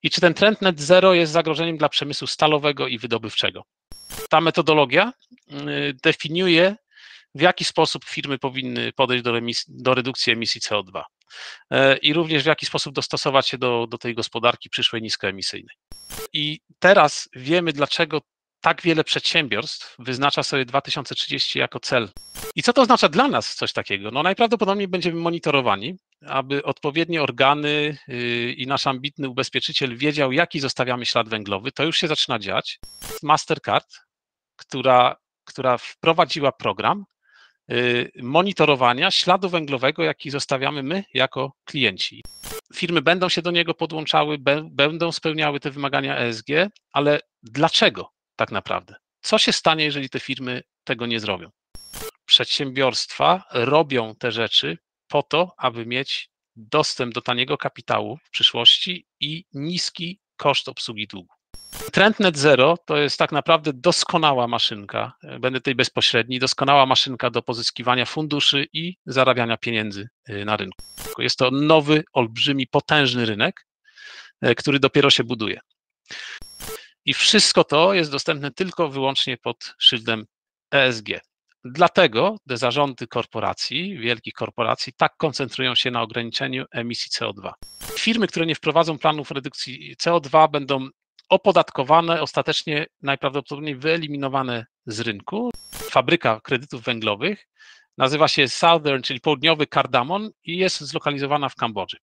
i czy ten trend net zero jest zagrożeniem dla przemysłu stalowego i wydobywczego. Ta metodologia definiuje, w jaki sposób firmy powinny podejść do redukcji emisji CO2 i również w jaki sposób dostosować się do tej gospodarki przyszłej niskoemisyjnej. I teraz wiemy, dlaczego tak wiele przedsiębiorstw wyznacza sobie 2030 jako cel. I co to oznacza dla nas coś takiego? No najprawdopodobniej będziemy monitorowani, aby odpowiednie organy i nasz ambitny ubezpieczyciel wiedział, jaki zostawiamy ślad węglowy. To już się zaczyna dziać. Mastercard, która wprowadziła program monitorowania śladu węglowego, jaki zostawiamy my jako klienci. Firmy będą się do niego podłączały, będą spełniały te wymagania ESG, ale dlaczego tak naprawdę? Co się stanie, jeżeli te firmy tego nie zrobią? Przedsiębiorstwa robią te rzeczy po to, aby mieć dostęp do taniego kapitału w przyszłości i niski koszt obsługi długu. Trend net zero to jest tak naprawdę doskonała maszynka, będę tutaj bezpośredni, doskonała maszynka do pozyskiwania funduszy i zarabiania pieniędzy na rynku. Jest to nowy, olbrzymi, potężny rynek, który dopiero się buduje. I wszystko to jest dostępne tylko wyłącznie pod szyldem ESG. Dlatego te zarządy korporacji, wielkich korporacji, tak koncentrują się na ograniczeniu emisji CO2. Firmy, które nie wprowadzą planów redukcji CO2, będą opodatkowane, ostatecznie najprawdopodobniej wyeliminowane z rynku. Fabryka kredytów węglowych nazywa się Southern, czyli południowy Cardamon i jest zlokalizowana w Kambodży.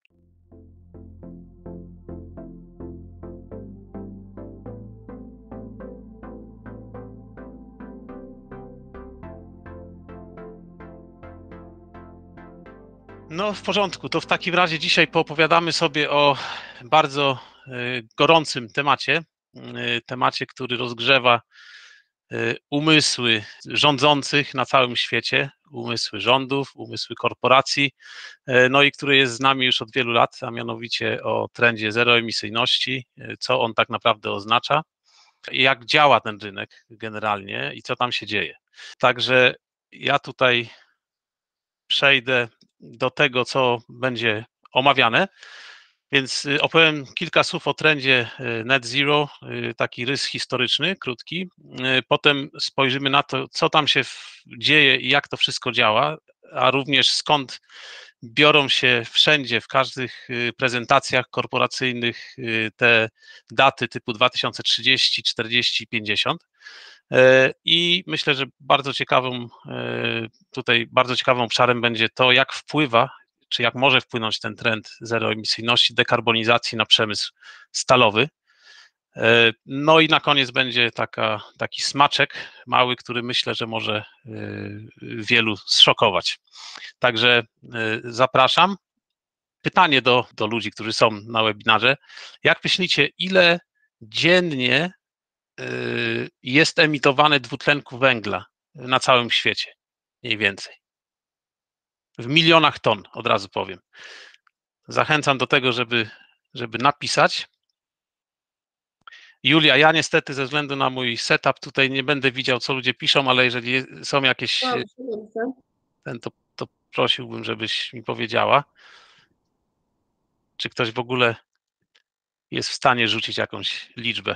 No w porządku, to w takim razie dzisiaj poopowiadamy sobie o bardzo gorącym temacie, który rozgrzewa umysły rządzących na całym świecie, umysły rządów, umysły korporacji, no i który jest z nami już od wielu lat, a mianowicie o trendzie zeroemisyjności, co on tak naprawdę oznacza, jak działa ten rynek generalnie i co tam się dzieje. Także ja tutaj przejdę do tego, co będzie omawiane, więc opowiem kilka słów o trendzie net zero, taki rys historyczny, krótki. Potem spojrzymy na to, co tam się dzieje i jak to wszystko działa, a również skąd biorą się wszędzie, w każdych prezentacjach korporacyjnych te daty typu 2030, 40, 50. I myślę, że bardzo ciekawym obszarem będzie to, jak wpływa, czy jak może wpłynąć ten trend zeroemisyjności, dekarbonizacji na przemysł stalowy. No i na koniec będzie taki smaczek mały, który myślę, że może wielu zszokować. Także zapraszam. Pytanie do ludzi, którzy są na webinarze. Jak myślicie, ile dziennie jest emitowane dwutlenku węgla na całym świecie? Mniej więcej. W milionach ton, od razu powiem. Zachęcam do tego, żeby napisać. Julia, ja niestety ze względu na mój setup tutaj nie będę widział, co ludzie piszą, ale jeżeli są jakieś, to prosiłbym, żebyś mi powiedziała, czy ktoś w ogóle jest w stanie rzucić jakąś liczbę.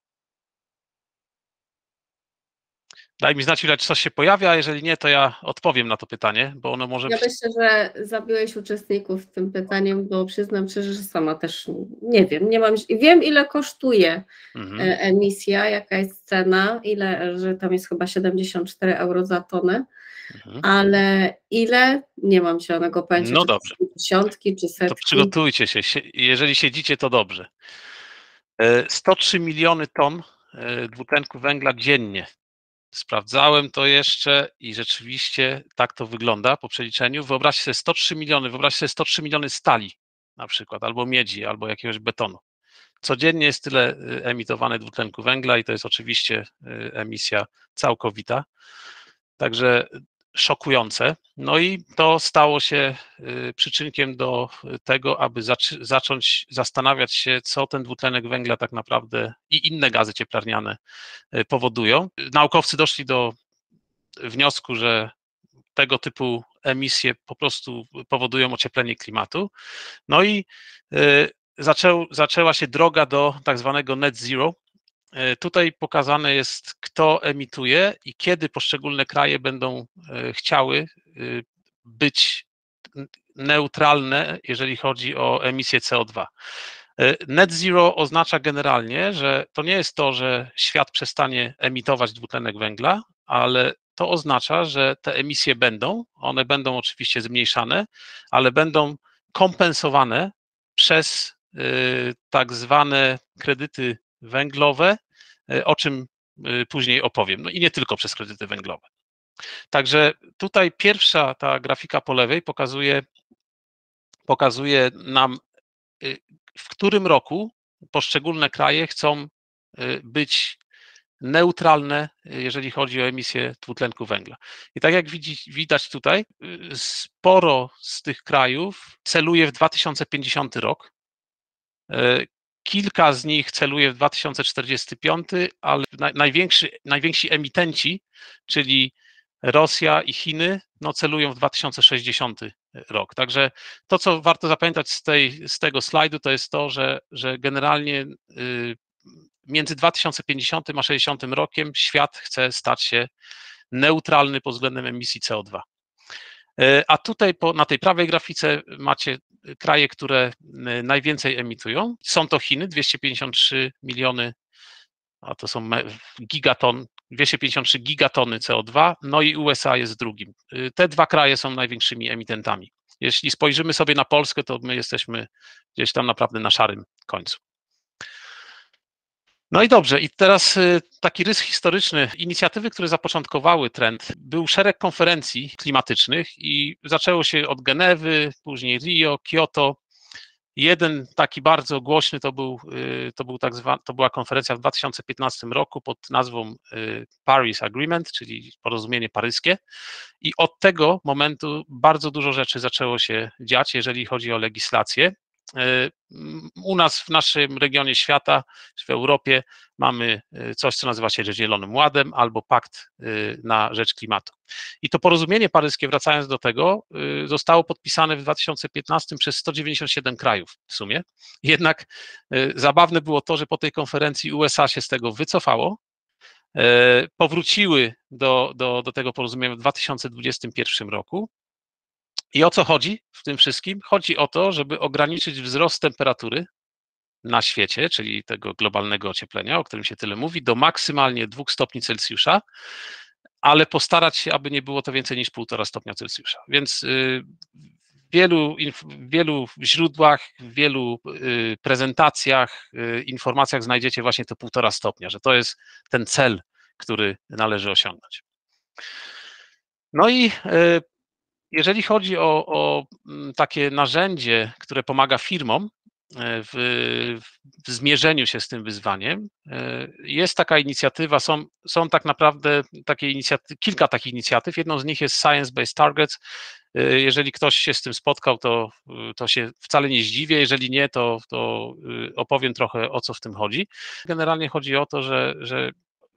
Daj mi znać, ile coś się pojawia, a jeżeli nie, to ja odpowiem na to pytanie, bo ono może Ja być... myślę, że zabiłeś uczestników tym pytaniem, bo przyznam szczerze, że sama też nie wiem. Wiem, ile kosztuje emisja, jaka jest cena, że tam jest chyba 74 euro za tonę, ale ile? Nie mam zielonego pojęcia, No czy dobrze. to dziesiątki, czy setki. To przygotujcie się, jeżeli siedzicie, to dobrze. 103 miliony ton dwutlenku węgla dziennie. Sprawdzałem to jeszcze i rzeczywiście tak to wygląda po przeliczeniu. Wyobraźcie sobie 103 miliony stali na przykład, albo miedzi, albo jakiegoś betonu. Codziennie jest tyle emitowane dwutlenku węgla i to jest oczywiście emisja całkowita. Także szokujące. No i to stało się przyczynkiem do tego, aby zacząć zastanawiać się, co ten dwutlenek węgla tak naprawdę i inne gazy cieplarniane powodują. Naukowcy doszli do wniosku, że tego typu emisje po prostu powodują ocieplenie klimatu. No i zaczęła się droga do tak zwanego net zero. Tutaj pokazane jest, kto emituje i kiedy poszczególne kraje będą chciały być neutralne, jeżeli chodzi o emisję CO2. Net zero oznacza generalnie, że to nie jest to, że świat przestanie emitować dwutlenek węgla, ale to oznacza, że te emisje one będą oczywiście zmniejszane, ale będą kompensowane przez tak zwane kredyty węglowe, o czym później opowiem. No i nie tylko przez kredyty węglowe. Także tutaj pierwsza ta grafika po lewej pokazuje nam, w którym roku poszczególne kraje chcą być neutralne, jeżeli chodzi o emisję dwutlenku węgla. I tak jak widać tutaj, sporo z tych krajów celuje w 2050 rok. Kilka z nich celuje w 2045, ale najwięksi emitenci, czyli Rosja i Chiny, no celują w 2060 rok. Także to, co warto zapamiętać z tego slajdu, to jest to, że generalnie między 2050 a 60 rokiem świat chce stać się neutralny pod względem emisji CO2. A tutaj na tej prawej grafice macie kraje, które najwięcej emitują. Są to Chiny, 253 miliony, a to są gigaton, 253 gigatony CO2, no i USA jest drugim. Te dwa kraje są największymi emitentami. Jeśli spojrzymy sobie na Polskę, to my jesteśmy gdzieś tam naprawdę na szarym końcu. No i dobrze, i teraz taki rys historyczny. Inicjatywy, które zapoczątkowały trend, był szereg konferencji klimatycznych i zaczęło się od Genewy, później Rio, Kyoto. Jeden taki bardzo głośny to była konferencja w 2015 roku pod nazwą Paris Agreement, czyli porozumienie paryskie. I od tego momentu bardzo dużo rzeczy zaczęło się dziać, jeżeli chodzi o legislację. U nas w naszym regionie świata, w Europie, mamy coś, co nazywa się Zielonym Ładem albo Pakt na rzecz klimatu. I to porozumienie paryskie, wracając do tego, zostało podpisane w 2015 przez 197 krajów w sumie. Jednak zabawne było to, że po tej konferencji USA się z tego wycofało, powróciły do tego porozumienia w 2021 roku. I o co chodzi w tym wszystkim? Chodzi o to, żeby ograniczyć wzrost temperatury na świecie, czyli tego globalnego ocieplenia, o którym się tyle mówi, do maksymalnie 2 stopni Celsjusza, ale postarać się, aby nie było to więcej niż 1,5 stopnia Celsjusza. Więc w wielu źródłach, w wielu prezentacjach, informacjach znajdziecie właśnie to 1,5 stopnia, że to jest ten cel, który należy osiągnąć. No i jeżeli chodzi o takie narzędzie, które pomaga firmom w zmierzeniu się z tym wyzwaniem, jest taka inicjatywa, są tak naprawdę kilka takich inicjatyw. Jedną z nich jest Science Based Targets. Jeżeli ktoś się z tym spotkał, to się wcale nie zdziwię. Jeżeli nie, to opowiem trochę, o co w tym chodzi. Generalnie chodzi o to, że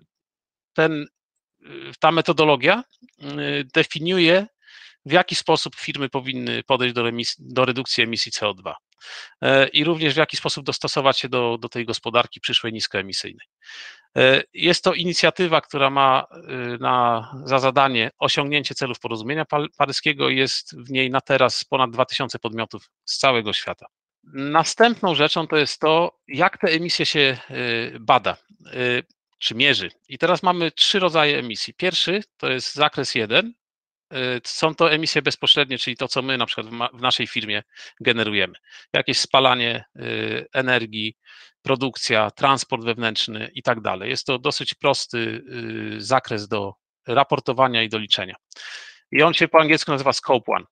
ta metodologia definiuje, w jaki sposób firmy powinny podejść do redukcji emisji CO2 i również w jaki sposób dostosować się do tej gospodarki przyszłej niskoemisyjnej. Jest to inicjatywa, która ma za zadanie osiągnięcie celów porozumienia paryskiego i jest w niej na teraz ponad 2000 podmiotów z całego świata. Następną rzeczą to jest to, jak te emisje się bada czy mierzy. I teraz mamy 3 rodzaje emisji. Pierwszy to jest zakres 1. Są to emisje bezpośrednie, czyli to, co my na przykład w naszej firmie generujemy. Jakieś spalanie energii, produkcja, transport wewnętrzny i tak dalej. Jest to dosyć prosty zakres do raportowania i do liczenia. I on się po angielsku nazywa Scope 1.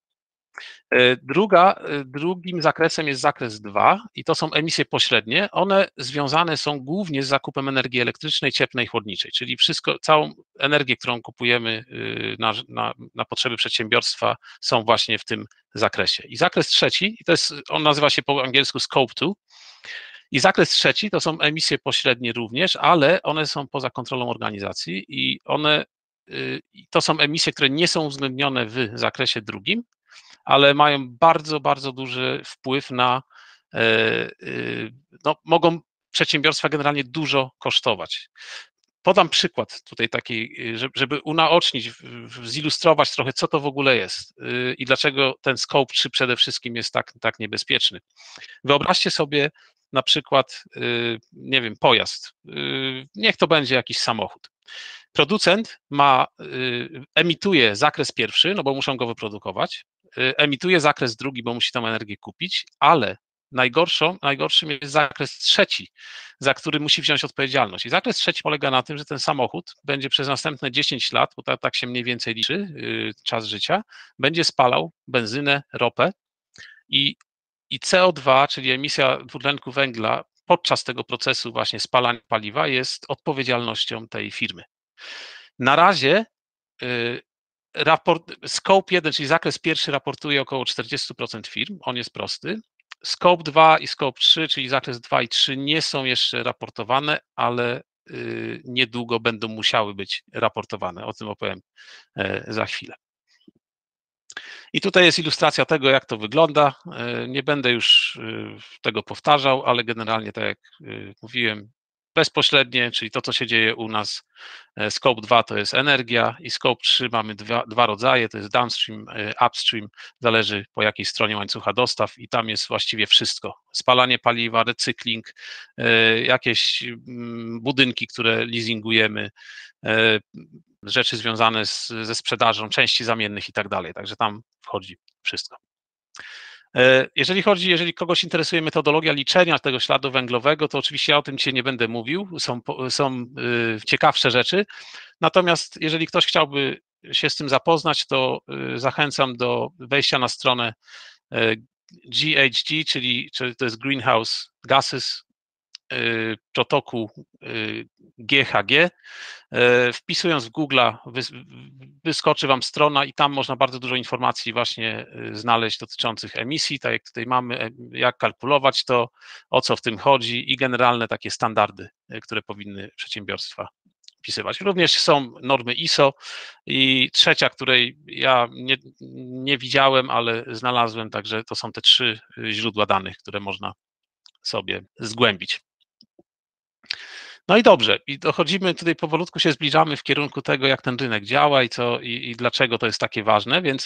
Drugim zakresem jest zakres 2 i to są emisje pośrednie. One związane są głównie z zakupem energii elektrycznej, cieplnej, chłodniczej, czyli całą energię, którą kupujemy na potrzeby przedsiębiorstwa, są właśnie w tym zakresie. I zakres trzeci, on nazywa się po angielsku Scope 2. I zakres trzeci to są emisje pośrednie również, ale one są poza kontrolą organizacji i to są emisje, które nie są uwzględnione w zakresie drugim, ale mają bardzo, bardzo duży wpływ na no, mogą przedsiębiorstwa generalnie dużo kosztować. Podam przykład tutaj taki, żeby unaocznić, zilustrować trochę, co to w ogóle jest i dlaczego ten Scope 3 przede wszystkim jest tak niebezpieczny. Wyobraźcie sobie na przykład, nie wiem, pojazd, niech to będzie jakiś samochód. Producent emituje zakres pierwszy, no bo muszą go wyprodukować, emituje zakres drugi, bo musi tą energię kupić, ale najgorszym jest zakres trzeci, za który musi wziąć odpowiedzialność. I zakres trzeci polega na tym, że ten samochód będzie przez następne 10 lat, bo tak się mniej więcej liczy czas życia, będzie spalał benzynę, ropę i CO2, czyli emisja dwutlenku węgla podczas tego procesu właśnie spalania paliwa jest odpowiedzialnością tej firmy. Na razie Scope 1, czyli zakres pierwszy raportuje około 40% firm, on jest prosty. Scope 2 i Scope 3, czyli zakres 2 i 3 nie są jeszcze raportowane, ale niedługo będą musiały być raportowane. O tym opowiem za chwilę. I tutaj jest ilustracja tego, jak to wygląda. Nie będę już tego powtarzał, ale generalnie, tak jak mówiłem, bezpośrednie, czyli to, co się dzieje u nas. Scope 2 to jest energia i Scope 3 mamy dwa rodzaje, to jest downstream, upstream, zależy po jakiej stronie łańcucha dostaw i tam jest właściwie wszystko. Spalanie paliwa, recykling, jakieś budynki, które leasingujemy, rzeczy związane ze sprzedażą, części zamiennych i tak dalej, także tam wchodzi wszystko. Jeżeli kogoś interesuje metodologia liczenia tego śladu węglowego, to oczywiście ja o tym dzisiaj nie będę mówił, są ciekawsze rzeczy, natomiast jeżeli ktoś chciałby się z tym zapoznać, to zachęcam do wejścia na stronę GHG, czyli to jest Greenhouse Gases, protokołu GHG. Wpisując w Google'a wyskoczy Wam strona i tam można bardzo dużo informacji właśnie znaleźć dotyczących emisji, tak jak tutaj mamy, jak kalkulować to, o co w tym chodzi i generalne takie standardy, które powinny przedsiębiorstwa wpisywać. Również są normy ISO i trzecia, której ja nie widziałem, ale znalazłem, także to są te 3 źródła danych, które można sobie zgłębić. No i dobrze, i dochodzimy tutaj, powolutku się zbliżamy w kierunku tego, jak ten rynek działa i dlaczego to jest takie ważne, więc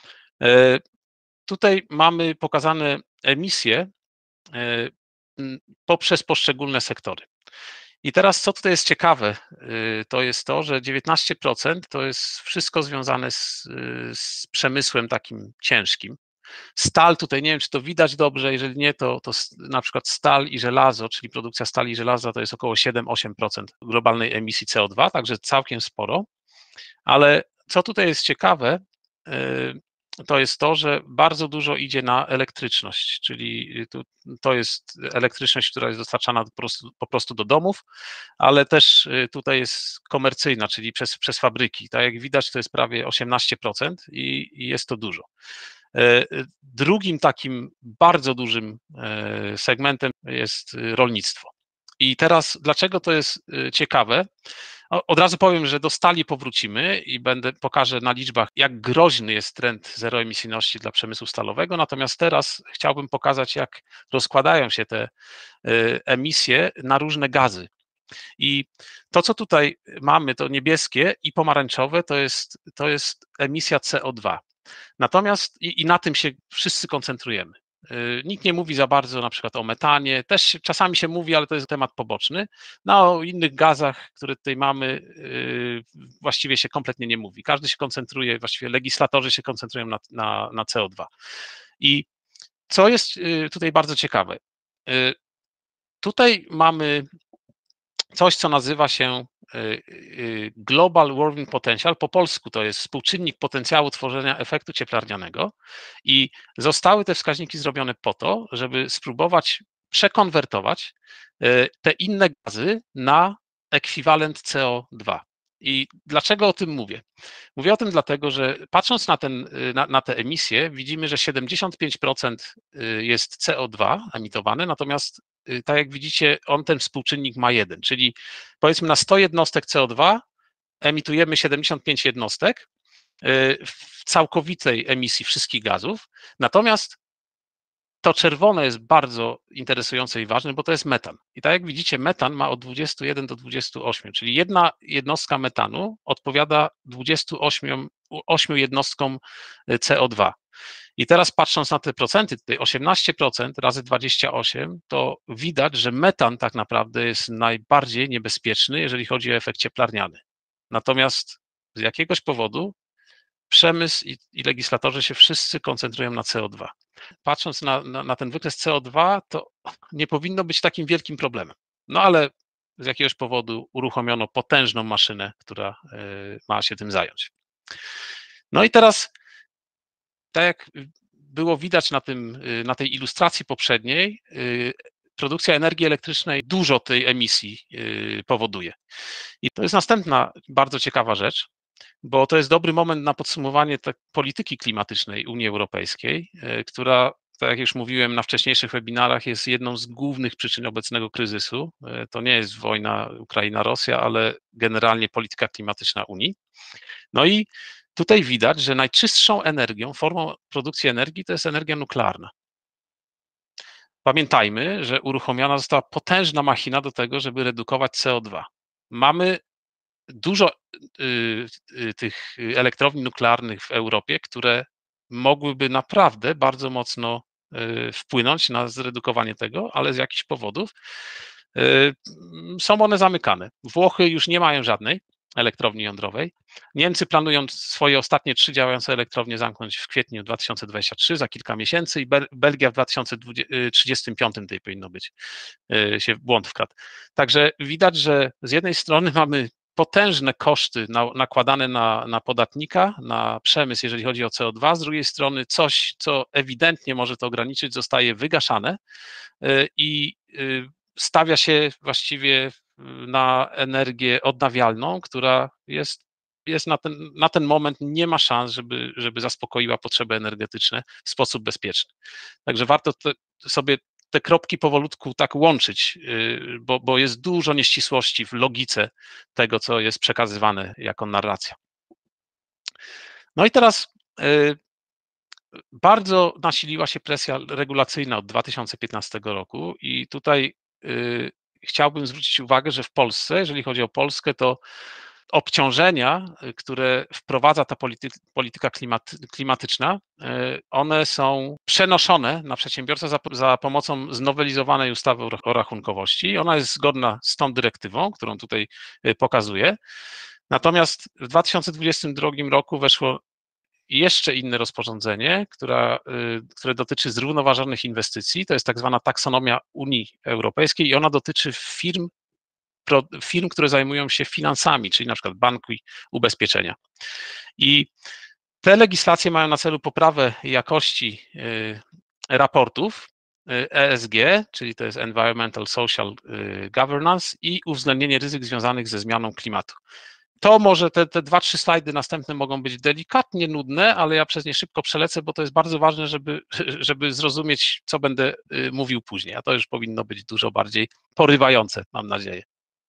tutaj mamy pokazane emisje poprzez poszczególne sektory. I teraz, co tutaj jest ciekawe, to jest to, że 19% to jest wszystko związane z przemysłem takim ciężkim. Stal, tutaj nie wiem, czy to widać dobrze, jeżeli nie, to na przykład stal i żelazo, czyli produkcja stali i żelaza to jest około 7-8% globalnej emisji CO2, także całkiem sporo, ale co tutaj jest ciekawe, to jest to, że bardzo dużo idzie na elektryczność, czyli to jest elektryczność, która jest dostarczana po prostu do domów, ale też tutaj jest komercyjna, czyli przez fabryki. Tak jak widać, to jest prawie 18% i jest to dużo. Drugim takim bardzo dużym segmentem jest rolnictwo. I teraz dlaczego to jest ciekawe? Od razu powiem, że do stali powrócimy i pokażę na liczbach, jak groźny jest trend zeroemisyjności dla przemysłu stalowego, natomiast teraz chciałbym pokazać, jak rozkładają się te emisje na różne gazy. I to, co tutaj mamy, to niebieskie i pomarańczowe, to jest emisja CO2. Natomiast i na tym się wszyscy koncentrujemy. Nikt nie mówi za bardzo na przykład o metanie, też czasami się mówi, ale to jest temat poboczny. No, o innych gazach, które tutaj mamy, właściwie się kompletnie nie mówi. Każdy się koncentruje, właściwie legislatorzy się koncentrują na CO2. I co jest tutaj bardzo ciekawe, tutaj mamy coś, co nazywa się Global Warming Potential, po polsku to jest współczynnik potencjału tworzenia efektu cieplarnianego i zostały te wskaźniki zrobione po to, żeby spróbować przekonwertować te inne gazy na ekwiwalent CO2. I dlaczego o tym mówię? Mówię o tym dlatego, że patrząc na te emisje, widzimy, że 75% jest CO2 emitowane, natomiast tak jak widzicie, ten współczynnik ma 1, czyli powiedzmy na 100 jednostek CO2 emitujemy 75 jednostek w całkowitej emisji wszystkich gazów, natomiast to czerwone jest bardzo interesujące i ważne, bo to jest metan. I tak jak widzicie, metan ma od 21 do 28, czyli jedna jednostka metanu odpowiada 28 jednostkom CO2. I teraz patrząc na te procenty, tutaj 18% razy 28, to widać, że metan tak naprawdę jest najbardziej niebezpieczny, jeżeli chodzi o efekt cieplarniany. Natomiast z jakiegoś powodu przemysł i legislatorzy się wszyscy koncentrują na CO2. Patrząc na ten wykres CO2, to nie powinno być takim wielkim problemem. No ale z jakiegoś powodu uruchomiono potężną maszynę, która ma się tym zająć. No i teraz, tak jak było widać na tej ilustracji poprzedniej, produkcja energii elektrycznej dużo tej emisji powoduje. I to jest następna bardzo ciekawa rzecz, bo to jest dobry moment na podsumowanie polityki klimatycznej Unii Europejskiej, która, tak jak już mówiłem na wcześniejszych webinarach, jest jedną z głównych przyczyn obecnego kryzysu. To nie jest wojna Ukraina-Rosja, ale generalnie polityka klimatyczna Unii. No i tutaj widać, że najczystszą energią, formą produkcji energii to jest energia nuklearna. Pamiętajmy, że uruchomiona została potężna machina do tego, żeby redukować CO2. Mamy dużo tych elektrowni nuklearnych w Europie, które mogłyby naprawdę bardzo mocno wpłynąć na zredukowanie tego, ale z jakichś powodów są one zamykane. Włochy już nie mają żadnej elektrowni jądrowej. Niemcy planują swoje ostatnie 3 działające elektrownie zamknąć w kwietniu 2023, za kilka miesięcy, i Belgia w 2035 tej powinno być, się w błąd wkradł. Także widać, że z jednej strony mamy potężne koszty nakładane na podatnika, na przemysł, jeżeli chodzi o CO2, z drugiej strony coś, co ewidentnie może to ograniczyć, zostaje wygaszane i stawia się właściwie na energię odnawialną, która jest na ten moment nie ma szans, żeby zaspokoiła potrzeby energetyczne w sposób bezpieczny. Także warto sobie te kropki powolutku tak łączyć, bo jest dużo nieścisłości w logice tego, co jest przekazywane jako narracja. No i teraz bardzo nasiliła się presja regulacyjna od 2015 roku i tutaj chciałbym zwrócić uwagę, że w Polsce, jeżeli chodzi o Polskę, to obciążenia, które wprowadza ta polityka klimatyczna, one są przenoszone na przedsiębiorcę za pomocą znowelizowanej ustawy o rachunkowości. Ona jest zgodna z tą dyrektywą, którą tutaj pokazuję. Natomiast w 2022 roku weszło jeszcze inne rozporządzenie, które dotyczy zrównoważonych inwestycji. To jest tak zwana taksonomia Unii Europejskiej i ona dotyczy firm, które zajmują się finansami, czyli na przykład banki, ubezpieczenia. I te legislacje mają na celu poprawę jakości raportów ESG, czyli to jest Environmental Social Governance, i uwzględnienie ryzyk związanych ze zmianą klimatu. To może te 2-3 slajdy następne mogą być delikatnie nudne, ale ja przez nie szybko przelecę, bo to jest bardzo ważne, żeby zrozumieć, co będę mówił później, a to już powinno być dużo bardziej porywające, mam nadzieję.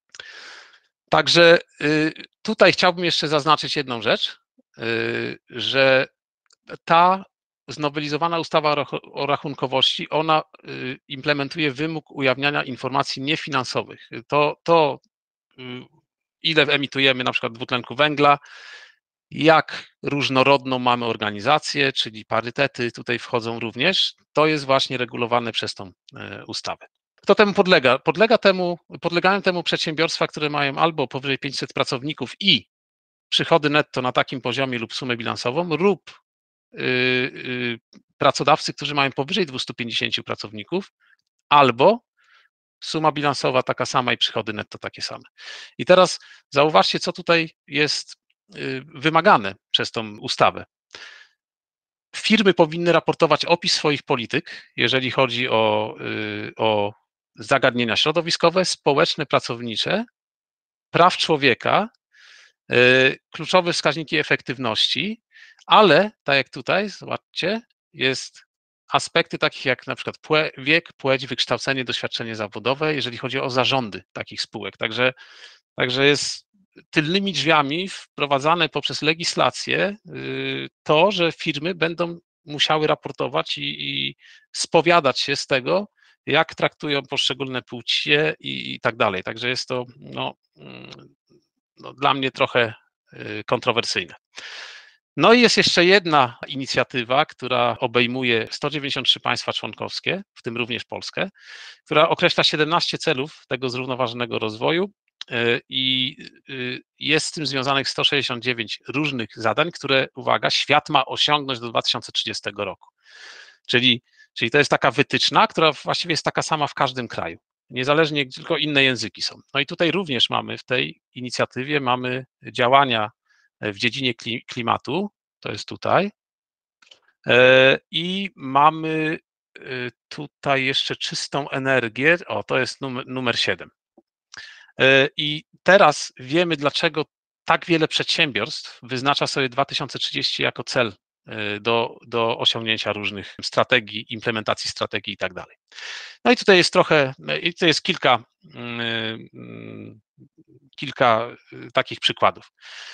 Także tutaj chciałbym jeszcze zaznaczyć jedną rzecz, że ta znowelizowana ustawa o rachunkowości, ona implementuje wymóg ujawniania informacji niefinansowych. To ile emitujemy na przykład dwutlenku węgla, jak różnorodną mamy organizację, czyli parytety tutaj wchodzą również, to jest właśnie regulowane przez tą ustawę. Kto temu podlega? Podlegają temu przedsiębiorstwa, które mają albo powyżej 500 pracowników i przychody netto na takim poziomie lub sumę bilansową, lub pracodawcy, którzy mają powyżej 250 pracowników, albo suma bilansowa taka sama i przychody netto takie same. I teraz zauważcie, co tutaj jest wymagane przez tą ustawę. Firmy powinny raportować opis swoich polityk, jeżeli chodzi o zagadnienia środowiskowe, społeczne, pracownicze, praw człowieka, kluczowe wskaźniki efektywności, ale tak jak tutaj, zobaczcie, jest aspekty takich jak na przykład wiek, płeć, wykształcenie, doświadczenie zawodowe, jeżeli chodzi o zarządy takich spółek. Także jest tylnymi drzwiami wprowadzane poprzez legislację to, że firmy będą musiały raportować i spowiadać się z tego, jak traktują poszczególne płcie i tak dalej. Także jest to dla mnie trochę kontrowersyjne. No i jest jeszcze jedna inicjatywa, która obejmuje 193 państwa członkowskie, w tym również Polskę, która określa 17 celów tego zrównoważonego rozwoju i jest z tym związanych 169 różnych zadań, które, uwaga, świat ma osiągnąć do 2030 roku. Czyli to jest taka wytyczna, która właściwie jest taka sama w każdym kraju, niezależnie, tylko inne języki są. No i tutaj również mamy w tej inicjatywie mamy działania w dziedzinie klimatu, to jest tutaj, i mamy tutaj jeszcze czystą energię, o, to jest numer 7. I teraz wiemy, dlaczego tak wiele przedsiębiorstw wyznacza sobie 2030 jako cel do osiągnięcia różnych strategii, implementacji strategii i tak dalej. No i tutaj jest tutaj jest kilka takich przykładów.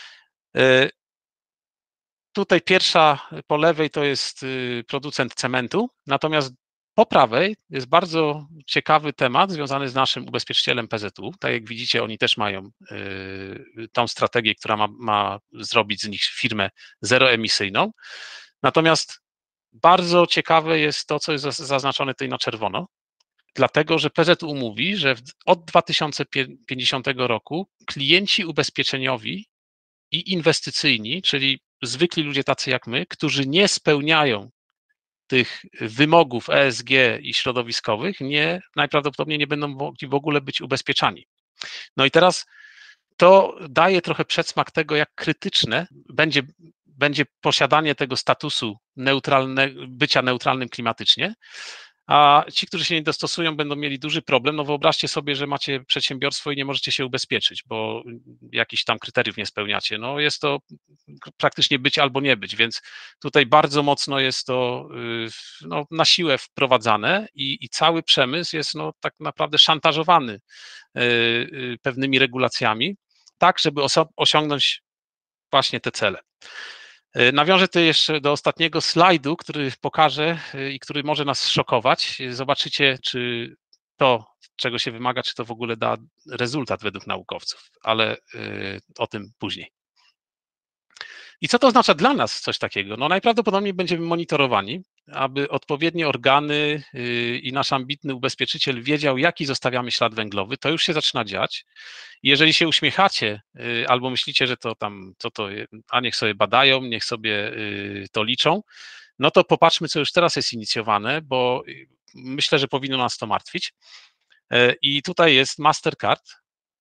Tutaj pierwsza po lewej to jest producent cementu, natomiast po prawej jest bardzo ciekawy temat związany z naszym ubezpieczycielem PZU. Tak jak widzicie, oni też mają tą strategię, która ma zrobić z nich firmę zeroemisyjną. Natomiast bardzo ciekawe jest to, co jest zaznaczone tutaj na czerwono, dlatego że PZU mówi, że od 2050 roku klienci ubezpieczeniowi i inwestycyjni, czyli zwykli ludzie tacy jak my, którzy nie spełniają tych wymogów ESG i środowiskowych, najprawdopodobniej nie będą mogli w ogóle być ubezpieczani. No i teraz to daje trochę przedsmak tego, jak krytyczne będzie posiadanie tego statusu bycia neutralnym klimatycznie, a ci, którzy się nie dostosują, będą mieli duży problem. No wyobraźcie sobie, że macie przedsiębiorstwo i nie możecie się ubezpieczyć, bo jakichś tam kryteriów nie spełniacie. No jest to praktycznie być albo nie być, więc tutaj bardzo mocno jest to na siłę wprowadzane i cały przemysł jest tak naprawdę szantażowany pewnymi regulacjami, tak żeby osiągnąć właśnie te cele. Nawiążę tutaj jeszcze do ostatniego slajdu, który pokażę i który może nas szokować. Zobaczycie, czy to, czego się wymaga, czy to w ogóle da rezultat według naukowców, ale o tym później. I co to oznacza dla nas coś takiego? No najprawdopodobniej będziemy monitorowani, aby odpowiednie organy i nasz ambitny ubezpieczyciel wiedział, jaki zostawiamy ślad węglowy. To już się zaczyna dziać. Jeżeli się uśmiechacie albo myślicie, że to tam, a niech sobie badają, niech sobie to liczą, no to popatrzmy, co już teraz jest inicjowane, bo myślę, że powinno nas to martwić. I tutaj jest Mastercard,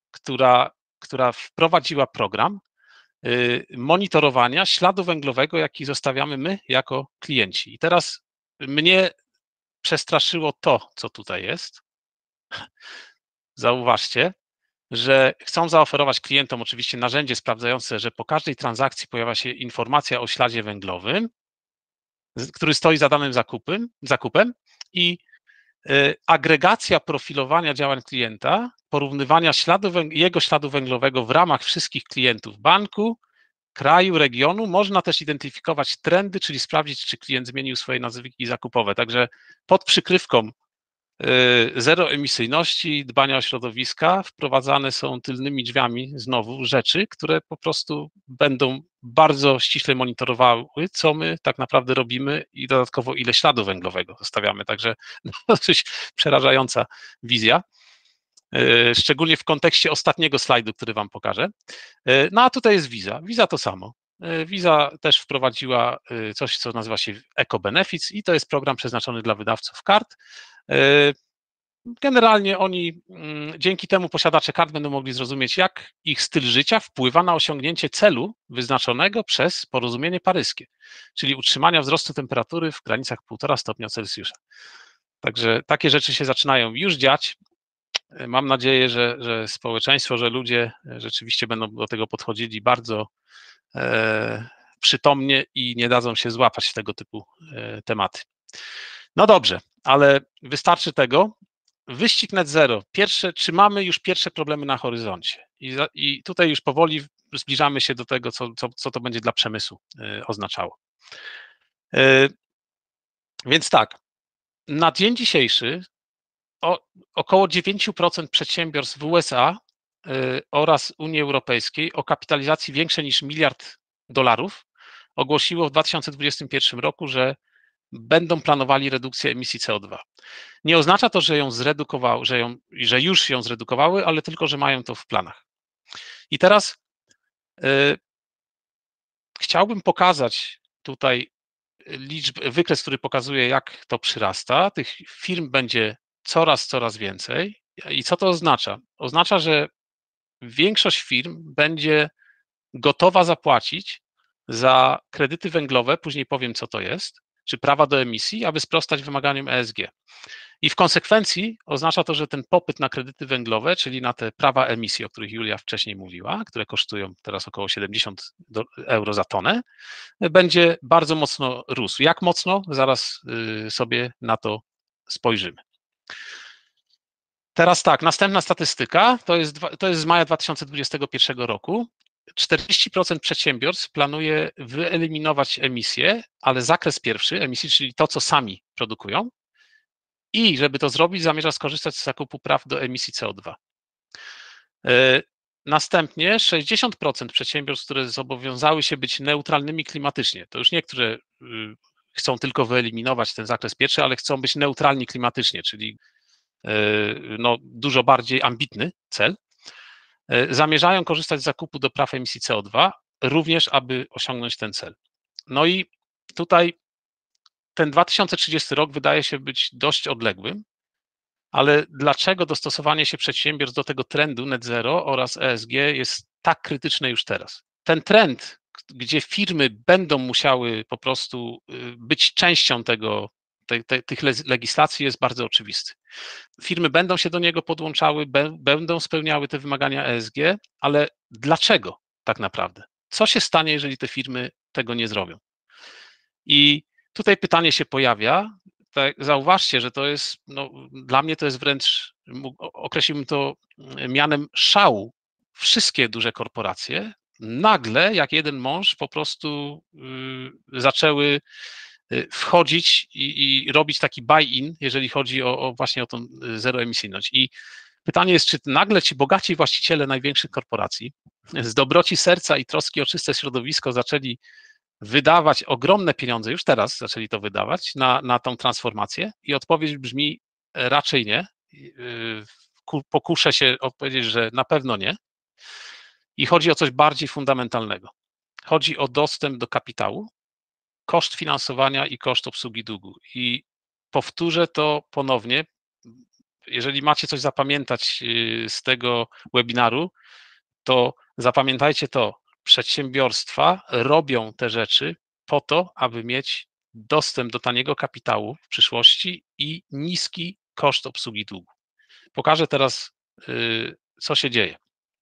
która wprowadziła program monitorowania śladu węglowego, jaki zostawiamy my jako klienci. I teraz mnie przestraszyło to, co tutaj jest. Zauważcie, że chcą zaoferować klientom oczywiście narzędzie sprawdzające, że po każdej transakcji pojawia się informacja o śladzie węglowym, który stoi za danym zakupem i agregacja profilowania działań klienta, porównywania jego śladu węglowego w ramach wszystkich klientów banku, kraju, regionu. Można też identyfikować trendy, czyli sprawdzić, czy klient zmienił swoje nawyki zakupowe. Także pod przykrywką zeroemisyjności, dbania o środowiska wprowadzane są tylnymi drzwiami znowu rzeczy, które po prostu będą bardzo ściśle monitorowały, co my tak naprawdę robimy i dodatkowo ile śladu węglowego zostawiamy. Także dosyć przerażająca wizja, szczególnie w kontekście ostatniego slajdu, który wam pokażę. No a tutaj jest Visa. Visa to samo. Visa też wprowadziła coś, co nazywa się Eco Benefits i to jest program przeznaczony dla wydawców kart. Generalnie oni, dzięki temu posiadacze kart będą mogli zrozumieć, jak ich styl życia wpływa na osiągnięcie celu wyznaczonego przez porozumienie paryskie, czyli utrzymania wzrostu temperatury w granicach 1,5 stopnia Celsjusza. Także takie rzeczy się zaczynają już dziać. Mam nadzieję, że społeczeństwo, że ludzie rzeczywiście będą do tego podchodzili bardzo przytomnie i nie dadzą się złapać w tego typu tematy. No dobrze, ale wystarczy tego. Wyścig net zero. Czy mamy już pierwsze problemy na horyzoncie? I tutaj już powoli zbliżamy się do tego, co to będzie dla przemysłu oznaczało. Więc tak, na dzień dzisiejszy około 9% przedsiębiorstw w USA oraz Unii Europejskiej o kapitalizacji większej niż $1 miliard ogłosiło w 2021 roku, że będą planowali redukcję emisji CO2. Nie oznacza to, że ją zredukowały, że już ją zredukowały, ale tylko, że mają to w planach. I teraz chciałbym pokazać tutaj wykres, który pokazuje, jak to przyrasta. Tych firm będzie coraz więcej. I co to oznacza? Oznacza, że większość firm będzie gotowa zapłacić za kredyty węglowe, później powiem, co to jest, czy prawa do emisji, aby sprostać wymaganiom ESG. I w konsekwencji oznacza to, że ten popyt na kredyty węglowe, czyli na te prawa emisji, o których Julia wcześniej mówiła, które kosztują teraz około 70 euro za tonę, będzie bardzo mocno rósł. Jak mocno? Zaraz sobie na to spojrzymy. Teraz tak, następna statystyka, to jest z maja 2021 roku. 40% przedsiębiorstw planuje wyeliminować emisje, ale zakres pierwszy emisji, czyli to, co sami produkują, i żeby to zrobić, zamierza skorzystać z zakupu praw do emisji CO2. Następnie 60% przedsiębiorstw, które zobowiązały się być neutralnymi klimatycznie, to już niektóre chcą tylko wyeliminować ten zakres pierwszy, ale chcą być neutralni klimatycznie, czyli no, dużo bardziej ambitny cel, zamierzają korzystać z zakupu do praw emisji CO2, również aby osiągnąć ten cel. No i tutaj ten 2030 rok wydaje się być dość odległym, ale dlaczego dostosowanie się przedsiębiorstw do tego trendu net zero oraz ESG jest tak krytyczne już teraz? Ten trend, gdzie firmy będą musiały po prostu być częścią tych legislacji, jest bardzo oczywisty. Firmy będą się do niego podłączały, będą spełniały te wymagania ESG, ale dlaczego tak naprawdę? Co się stanie, jeżeli te firmy tego nie zrobią? I tutaj pytanie się pojawia. Zauważcie, że to jest, no, dla mnie to jest wręcz, określiłbym to mianem szału. Wszystkie duże korporacje nagle, jak jeden mąż, po prostu zaczęły wchodzić i robić taki buy-in, jeżeli chodzi właśnie o tą zeroemisyjność. I pytanie jest, czy nagle ci bogaci właściciele największych korporacji z dobroci serca i troski o czyste środowisko zaczęli wydawać ogromne pieniądze, już teraz zaczęli to wydawać na tą transformację? I odpowiedź brzmi raczej nie. Pokuszę się odpowiedzieć, że na pewno nie. I chodzi o coś bardziej fundamentalnego. Chodzi o dostęp do kapitału, koszt finansowania i koszt obsługi długu. I powtórzę to ponownie. Jeżeli macie coś zapamiętać z tego webinaru, to zapamiętajcie to. Przedsiębiorstwa robią te rzeczy po to, aby mieć dostęp do taniego kapitału w przyszłości i niski koszt obsługi długu. Pokażę teraz, co się dzieje.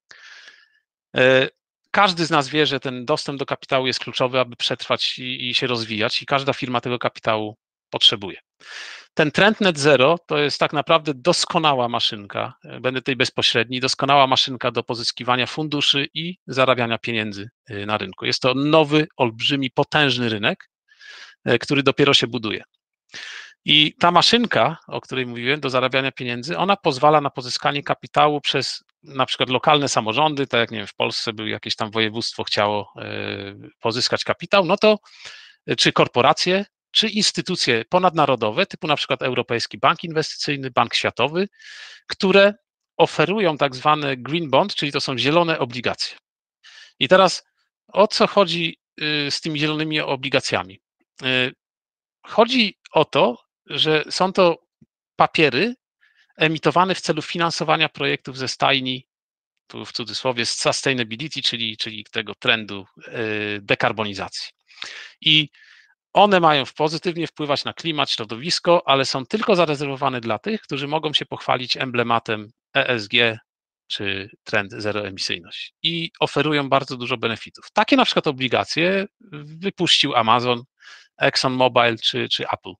Każdy z nas wie, że ten dostęp do kapitału jest kluczowy, aby przetrwać i się rozwijać, i każda firma tego kapitału potrzebuje. Ten trend net zero to jest tak naprawdę doskonała maszynka, będę tutaj bezpośredni, doskonała maszynka do pozyskiwania funduszy i zarabiania pieniędzy na rynku. Jest to nowy, olbrzymi, potężny rynek, który dopiero się buduje. I ta maszynka, o której mówiłem, do zarabiania pieniędzy, ona pozwala na pozyskanie kapitału przez na przykład lokalne samorządy, tak jak nie wiem, w Polsce by jakieś tam województwo chciało pozyskać kapitał, no to czy korporacje, czy instytucje ponadnarodowe, typu na przykład Europejski Bank Inwestycyjny, Bank Światowy, które oferują tak zwane green bond, czyli to są zielone obligacje. I teraz o co chodzi z tymi zielonymi obligacjami? Chodzi o to, że są to papiery emitowane w celu finansowania projektów ze stajni, tu w cudzysłowie sustainability, czyli tego trendu dekarbonizacji. I one mają pozytywnie wpływać na klimat, środowisko, ale są tylko zarezerwowane dla tych, którzy mogą się pochwalić emblematem ESG czy trend zeroemisyjność i oferują bardzo dużo benefitów. Takie na przykład obligacje wypuścił Amazon, ExxonMobil czy Apple.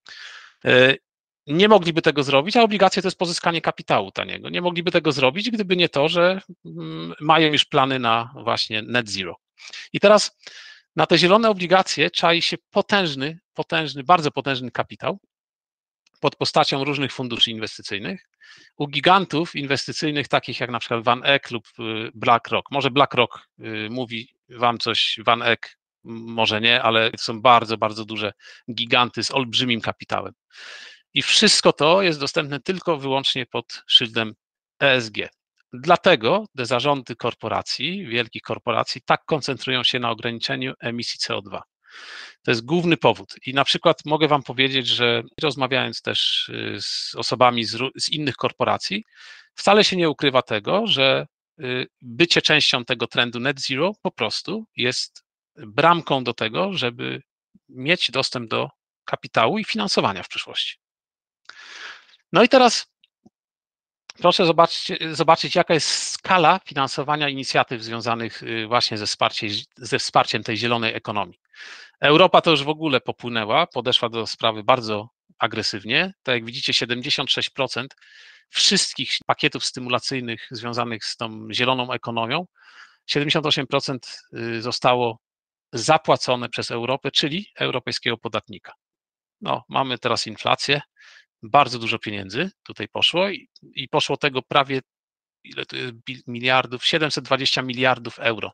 Nie mogliby tego zrobić, a obligacje to jest pozyskanie kapitału taniego. Nie mogliby tego zrobić, gdyby nie to, że mają już plany na właśnie net zero. I teraz Na te zielone obligacje czai się bardzo potężny kapitał pod postacią różnych funduszy inwestycyjnych. U gigantów inwestycyjnych, takich jak na przykład Van Eck lub BlackRock. Może BlackRock mówi wam coś, Van Eck może nie, ale są bardzo, bardzo duże giganty z olbrzymim kapitałem. I wszystko to jest dostępne tylko wyłącznie pod szyldem ESG. Dlatego te zarządy korporacji, wielkich korporacji, tak koncentrują się na ograniczeniu emisji CO2. To jest główny powód. I na przykład mogę wam powiedzieć, że rozmawiając też z osobami z innych korporacji, wcale się nie ukrywa tego, że bycie częścią tego trendu net zero po prostu jest bramką do tego, żeby mieć dostęp do kapitału i finansowania w przyszłości. No i teraz proszę zobaczyć, jaka jest skala finansowania inicjatyw związanych właśnie ze wsparciem tej zielonej ekonomii. Europa to już w ogóle popłynęła, podeszła do sprawy bardzo agresywnie. Tak jak widzicie, 76% wszystkich pakietów stymulacyjnych związanych z tą zieloną ekonomią, 78% zostało zapłacone przez Europę, czyli europejskiego podatnika. No, mamy teraz inflację, bardzo dużo pieniędzy tutaj poszło i poszło tego prawie, ile to jest miliardów, 720 miliardów euro.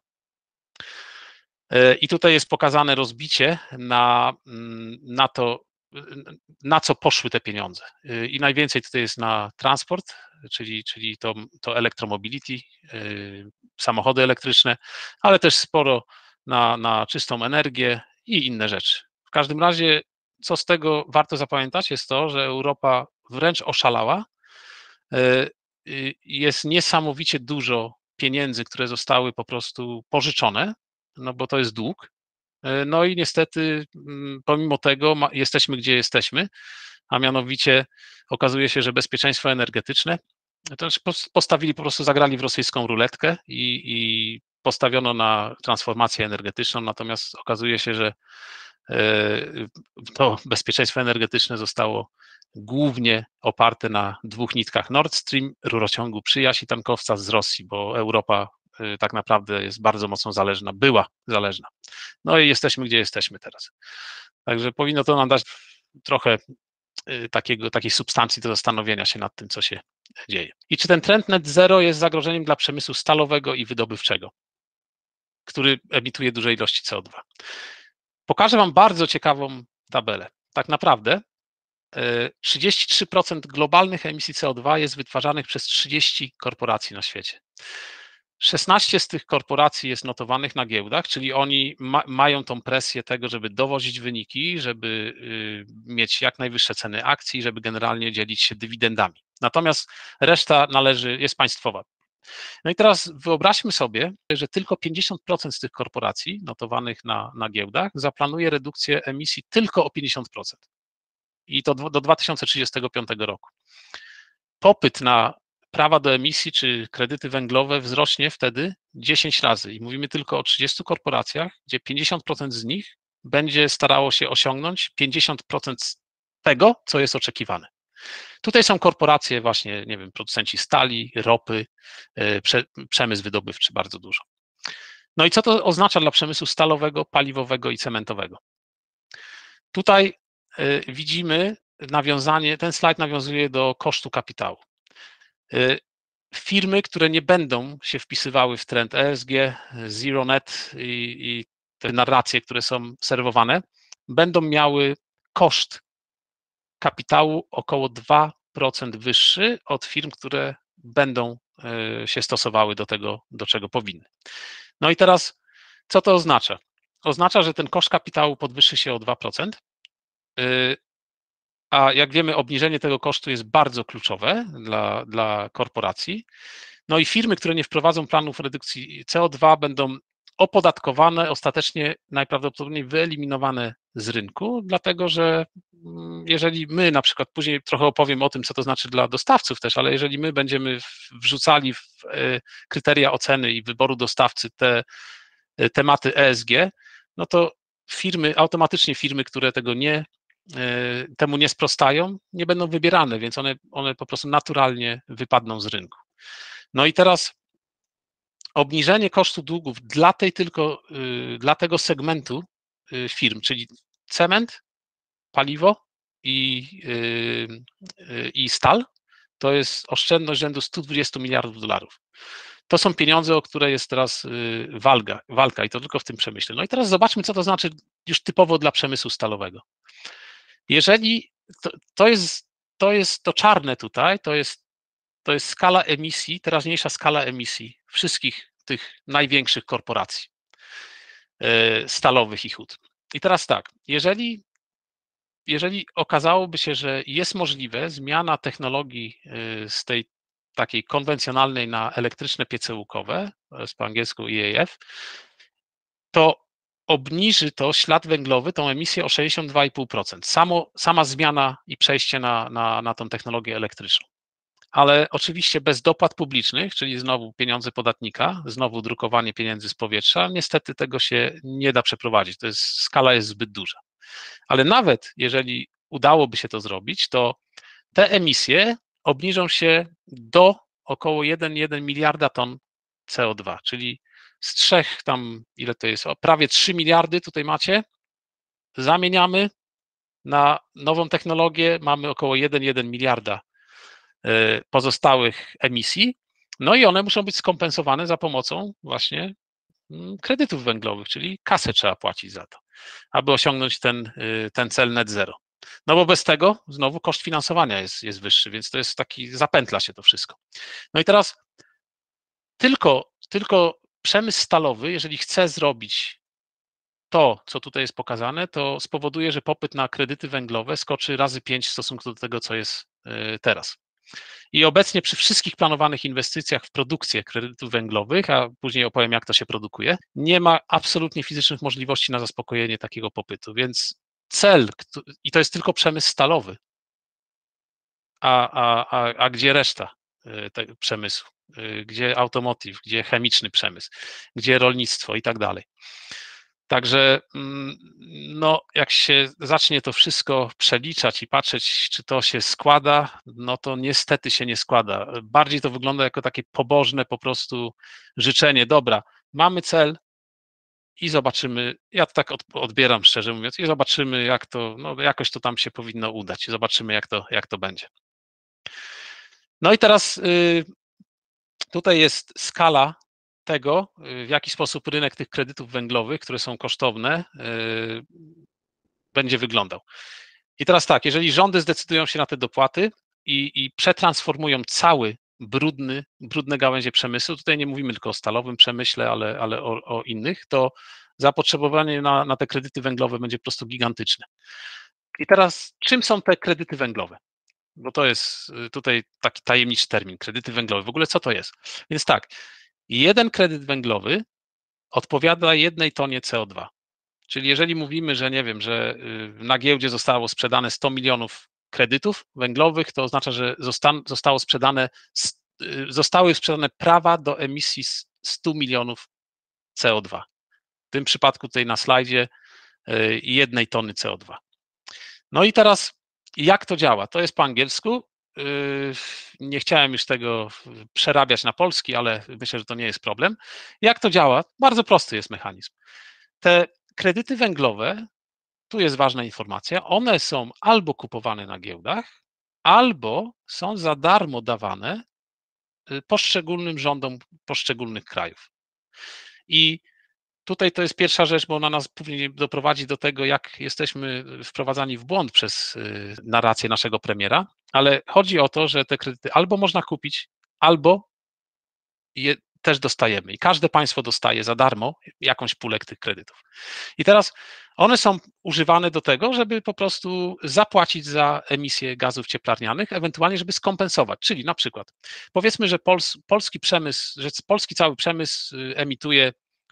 I tutaj jest pokazane rozbicie na to, na co poszły te pieniądze. I najwięcej tutaj jest na transport, czyli to electromobility, samochody elektryczne, ale też sporo na czystą energię i inne rzeczy. W każdym razie, co z tego warto zapamiętać, jest to, że Europa wręcz oszalała. Jest niesamowicie dużo pieniędzy, które zostały po prostu pożyczone, no bo to jest dług. No i niestety, pomimo tego jesteśmy, gdzie jesteśmy, a mianowicie okazuje się, że bezpieczeństwo energetyczne, to postawili, po prostu zagrali w rosyjską ruletkę i postawiono na transformację energetyczną, natomiast okazuje się, że to bezpieczeństwo energetyczne zostało głównie oparte na dwóch nitkach Nord Stream, rurociągu Przyjaźń i tankowca z Rosji, bo Europa tak naprawdę jest bardzo mocno zależna, była zależna. No i jesteśmy, gdzie jesteśmy teraz. Także powinno to nam dać trochę takiej substancji do zastanowienia się nad tym, co się dzieje. I czy ten trend net zero jest zagrożeniem dla przemysłu stalowego i wydobywczego, który emituje duże ilości CO2? Pokażę wam bardzo ciekawą tabelę. Tak naprawdę 33% globalnych emisji CO2 jest wytwarzanych przez 30 korporacji na świecie. 16 z tych korporacji jest notowanych na giełdach, czyli oni mają tą presję tego, żeby dowozić wyniki, żeby mieć jak najwyższe ceny akcji, żeby generalnie dzielić się dywidendami. Natomiast reszta jest państwowa. No i teraz wyobraźmy sobie, że tylko 50% z tych korporacji notowanych na giełdach zaplanuje redukcję emisji tylko o 50%. I to do 2035 roku. Popyt na prawa do emisji czy kredyty węglowe wzrośnie wtedy 10 razy. I mówimy tylko o 30 korporacjach, gdzie 50% z nich będzie starało się osiągnąć 50% tego, co jest oczekiwane. Tutaj są korporacje właśnie, nie wiem, producenci stali, ropy, przemysł wydobywczy bardzo dużo. No i co to oznacza dla przemysłu stalowego, paliwowego i cementowego? Tutaj widzimy nawiązanie, ten slajd nawiązuje do kosztu kapitału. Firmy, które nie będą się wpisywały w trend ESG, Zero Net i te narracje, które są serwowane, będą miały koszt kapitału około 2% wyższy od firm, które będą się stosowały do tego, do czego powinny. No i teraz, co to oznacza? Oznacza, że ten koszt kapitału podwyższy się o 2%, a jak wiemy, obniżenie tego kosztu jest bardzo kluczowe dla korporacji. No i firmy, które nie wprowadzą planów redukcji CO2, będą opodatkowane, ostatecznie najprawdopodobniej wyeliminowane z rynku, dlatego że jeżeli my na przykład, później trochę opowiem o tym, co to znaczy dla dostawców też, ale jeżeli my będziemy wrzucali w kryteria oceny i wyboru dostawcy te tematy ESG, no to automatycznie firmy, które temu nie sprostają, nie będą wybierane, więc one po prostu naturalnie wypadną z rynku. No i teraz obniżenie kosztu długów dla dla tego segmentu firm, czyli cement, paliwo i stal, to jest oszczędność rzędu 120 miliardów dolarów. To są pieniądze, o które jest teraz walka i to tylko w tym przemyśle. No i teraz zobaczmy, co to znaczy już typowo dla przemysłu stalowego. Jeżeli to jest to czarne tutaj, to jest skala emisji, teraźniejsza skala emisji wszystkich tych największych korporacji stalowych i hut. I teraz tak, jeżeli okazałoby się, że jest możliwe zmiana technologii z tej takiej konwencjonalnej na elektryczne piece łukowe, to jest po angielsku EAF, to obniży to ślad węglowy, tą emisję o 62,5%. Sama zmiana i przejście na tą technologię elektryczną. Ale oczywiście bez dopłat publicznych, czyli znowu pieniądze podatnika, znowu drukowanie pieniędzy z powietrza, niestety tego się nie da przeprowadzić. Skala jest zbyt duża. Ale nawet jeżeli udałoby się to zrobić, to te emisje obniżą się do około 1,1 miliarda ton CO2, czyli z 3 tam, ile to jest, prawie 3 miliardy tutaj macie, zamieniamy na nową technologię, mamy około 1,1 miliarda pozostałych emisji, no i one muszą być skompensowane za pomocą właśnie kredytów węglowych, czyli kasę trzeba płacić za to, aby osiągnąć ten cel net zero. No bo bez tego znowu koszt finansowania jest wyższy, więc to jest zapętla się to wszystko. No i teraz tylko przemysł stalowy, jeżeli chce zrobić to, co tutaj jest pokazane, to spowoduje, że popyt na kredyty węglowe skoczy razy 5 w stosunku do tego, co jest teraz. I obecnie przy wszystkich planowanych inwestycjach w produkcję kredytów węglowych, a później opowiem, jak to się produkuje, nie ma absolutnie fizycznych możliwości na zaspokojenie takiego popytu, więc cel, i to jest tylko przemysł stalowy, a gdzie reszta tego przemysłu, gdzie automotive, gdzie chemiczny przemysł, gdzie rolnictwo i tak dalej. Także no, jak się zacznie to wszystko przeliczać i patrzeć, czy to się składa, no to niestety się nie składa. Bardziej to wygląda jako takie pobożne po prostu życzenie. Dobra, mamy cel i zobaczymy, ja to tak odbieram szczerze mówiąc, i zobaczymy, jak to, no jakoś to tam się powinno udać, zobaczymy, jak to będzie. No i teraz tutaj jest skala tego, w jaki sposób rynek tych kredytów węglowych, które są kosztowne, będzie wyglądał. I teraz tak, jeżeli rządy zdecydują się na te dopłaty i przetransformują cały brudne gałęzie przemysłu, tutaj nie mówimy tylko o stalowym przemyśle, ale o innych, to zapotrzebowanie na te kredyty węglowe będzie po prostu gigantyczne. I teraz, czym są te kredyty węglowe? Bo to jest tutaj taki tajemniczy termin, kredyty węglowe. W ogóle co to jest? Więc tak, jeden kredyt węglowy odpowiada 1 tonie CO2. Czyli jeżeli mówimy, że nie wiem, że na giełdzie zostało sprzedane 100 milionów kredytów węglowych, to oznacza, że zostały sprzedane prawa do emisji 100 milionów CO2. W tym przypadku tutaj na slajdzie 1 tony CO2. No i teraz jak to działa? To jest po angielsku. Nie chciałem już tego przerabiać na polski, ale myślę, że to nie jest problem. Jak to działa? Bardzo prosty jest mechanizm. Te kredyty węglowe, tu jest ważna informacja, one są albo kupowane na giełdach, albo są za darmo dawane poszczególnym rządom poszczególnych krajów. I tutaj to jest pierwsza rzecz, bo ona nas później doprowadzi do tego, jak jesteśmy wprowadzani w błąd przez narrację naszego premiera, ale chodzi o to, że te kredyty albo można kupić, albo je też dostajemy. I każde państwo dostaje za darmo jakąś pulę tych kredytów. I teraz one są używane do tego, żeby po prostu zapłacić za emisję gazów cieplarnianych, ewentualnie żeby skompensować. Czyli na przykład powiedzmy, że polski przemysł, że polski cały przemysł emituje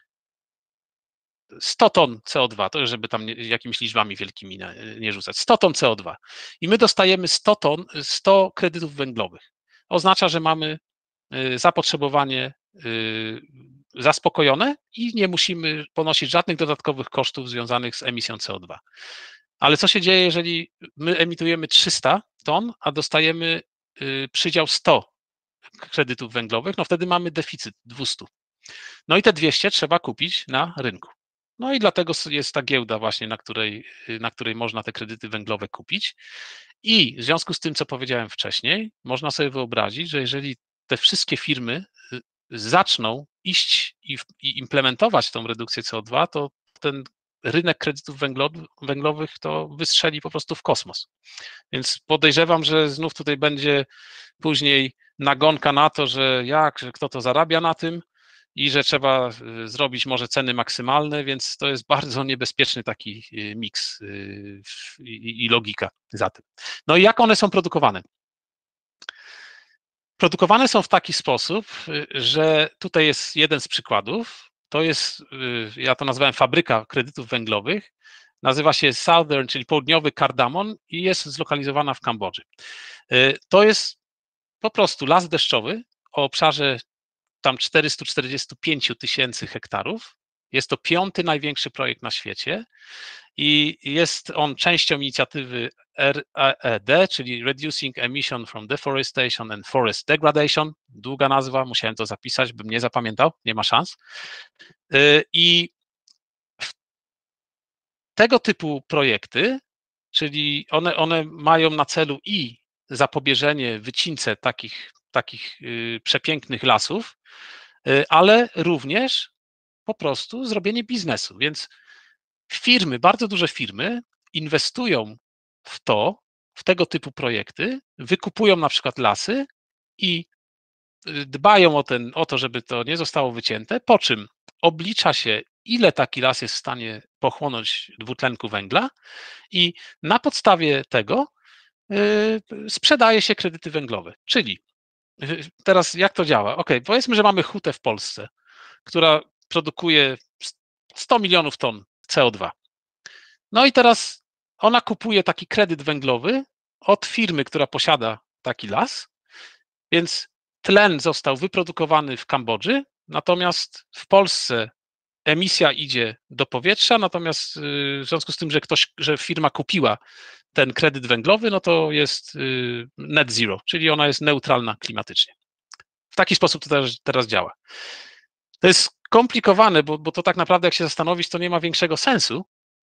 100 ton CO2, to żeby tam jakimiś liczbami wielkimi nie rzucać, 100 ton CO2 i my dostajemy 100 kredytów węglowych. Oznacza, że mamy zapotrzebowanie zaspokojone i nie musimy ponosić żadnych dodatkowych kosztów związanych z emisją CO2. Ale co się dzieje, jeżeli my emitujemy 300 ton, a dostajemy przydział 100 kredytów węglowych? No wtedy mamy deficyt 200. No i te 200 trzeba kupić na rynku. No i dlatego jest ta giełda właśnie, na której można te kredyty węglowe kupić. I w związku z tym, co powiedziałem wcześniej, można sobie wyobrazić, że jeżeli te wszystkie firmy zaczną iść i implementować tą redukcję CO2, to ten rynek kredytów węglowych to wystrzeli po prostu w kosmos. Więc podejrzewam, że znów tutaj będzie później nagonka na to, że kto to zarabia na tym i że trzeba zrobić może ceny maksymalne, więc to jest bardzo niebezpieczny taki miks i logika za tym. No i jak one są produkowane? Produkowane są w taki sposób, że tutaj jest jeden z przykładów, to jest, ja to nazwałem fabryka kredytów węglowych, nazywa się Southern, czyli południowy Cardamon i jest zlokalizowana w Kambodży. To jest po prostu las deszczowy o obszarze tam 445 000 hektarów. Jest to 5. największy projekt na świecie i jest on częścią inicjatywy RED, czyli Reducing Emission from Deforestation and Forest Degradation. Długa nazwa, musiałem to zapisać, bym nie zapamiętał, nie ma szans. I tego typu projekty, czyli one mają na celu i zapobieżenie wycince takich przepięknych lasów, ale również po prostu zrobienie biznesu. Więc firmy, bardzo duże firmy inwestują w tego typu projekty, wykupują na przykład lasy i dbają o to, żeby to nie zostało wycięte, po czym oblicza się, ile taki las jest w stanie pochłonąć dwutlenku węgla i na podstawie tego sprzedaje się kredyty węglowe. Czyli teraz jak to działa? Ok, powiedzmy, że mamy hutę w Polsce, która produkuje 100 milionów ton CO2. No i teraz ona kupuje taki kredyt węglowy od firmy, która posiada taki las, więc tlen został wyprodukowany w Kambodży, natomiast w Polsce emisja idzie do powietrza, natomiast w związku z tym, że firma kupiła ten kredyt węglowy, no to jest net zero, czyli ona jest neutralna klimatycznie. W taki sposób to teraz działa. To jest skomplikowane, bo to tak naprawdę, jak się zastanowić, to nie ma większego sensu.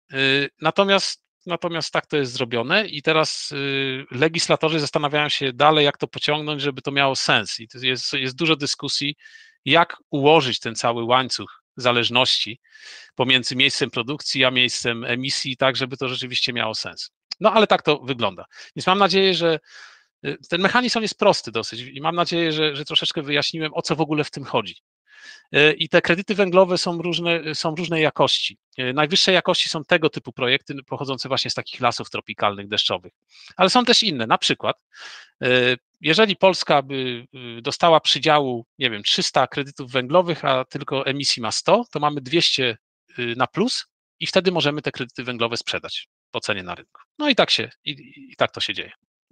Natomiast tak to jest zrobione i teraz legislatorzy zastanawiają się dalej, jak to pociągnąć, żeby to miało sens. I jest dużo dyskusji, jak ułożyć ten cały łańcuch zależności pomiędzy miejscem produkcji a miejscem emisji, tak żeby to rzeczywiście miało sens. No ale tak to wygląda. Więc mam nadzieję, że ten mechanizm jest prosty dosyć i mam nadzieję, że troszeczkę wyjaśniłem, o co w ogóle w tym chodzi. I te kredyty węglowe są różnej jakości. Najwyższej jakości są tego typu projekty pochodzące właśnie z takich lasów tropikalnych, deszczowych. Ale są też inne, na przykład jeżeli Polska by dostała przydziału, nie wiem, 300 kredytów węglowych, a tylko emisji ma 100, to mamy 200 na plus i wtedy możemy te kredyty węglowe sprzedać po cenie na rynku. No i tak to się dzieje.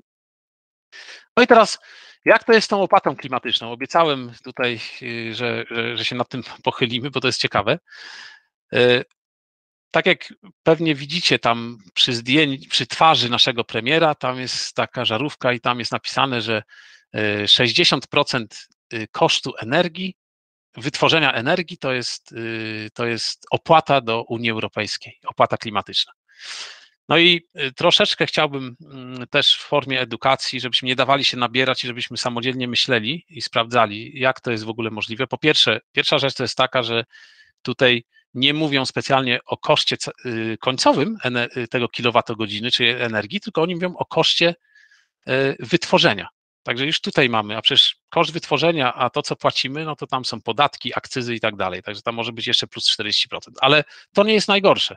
No i teraz, jak to jest z tą opłatą klimatyczną? Obiecałem tutaj, że się nad tym pochylimy, bo to jest ciekawe. Tak jak pewnie widzicie tam przy twarzy naszego premiera, tam jest taka żarówka i tam jest napisane, że 60% kosztu energii, wytworzenia energii to jest opłata do Unii Europejskiej, opłata klimatyczna. No i troszeczkę chciałbym też w formie edukacji, żebyśmy nie dawali się nabierać i żebyśmy samodzielnie myśleli i sprawdzali, jak to jest w ogóle możliwe. Po pierwsze, pierwsza rzecz to jest taka, że tutaj nie mówią specjalnie o koszcie końcowym tego kilowatogodziny czy energii, tylko oni mówią o koszcie wytworzenia. Także już tutaj mamy, a przecież koszt wytworzenia, a to co płacimy, no to tam są podatki, akcyzy i tak dalej, także tam może być jeszcze plus 40%, ale to nie jest najgorsze.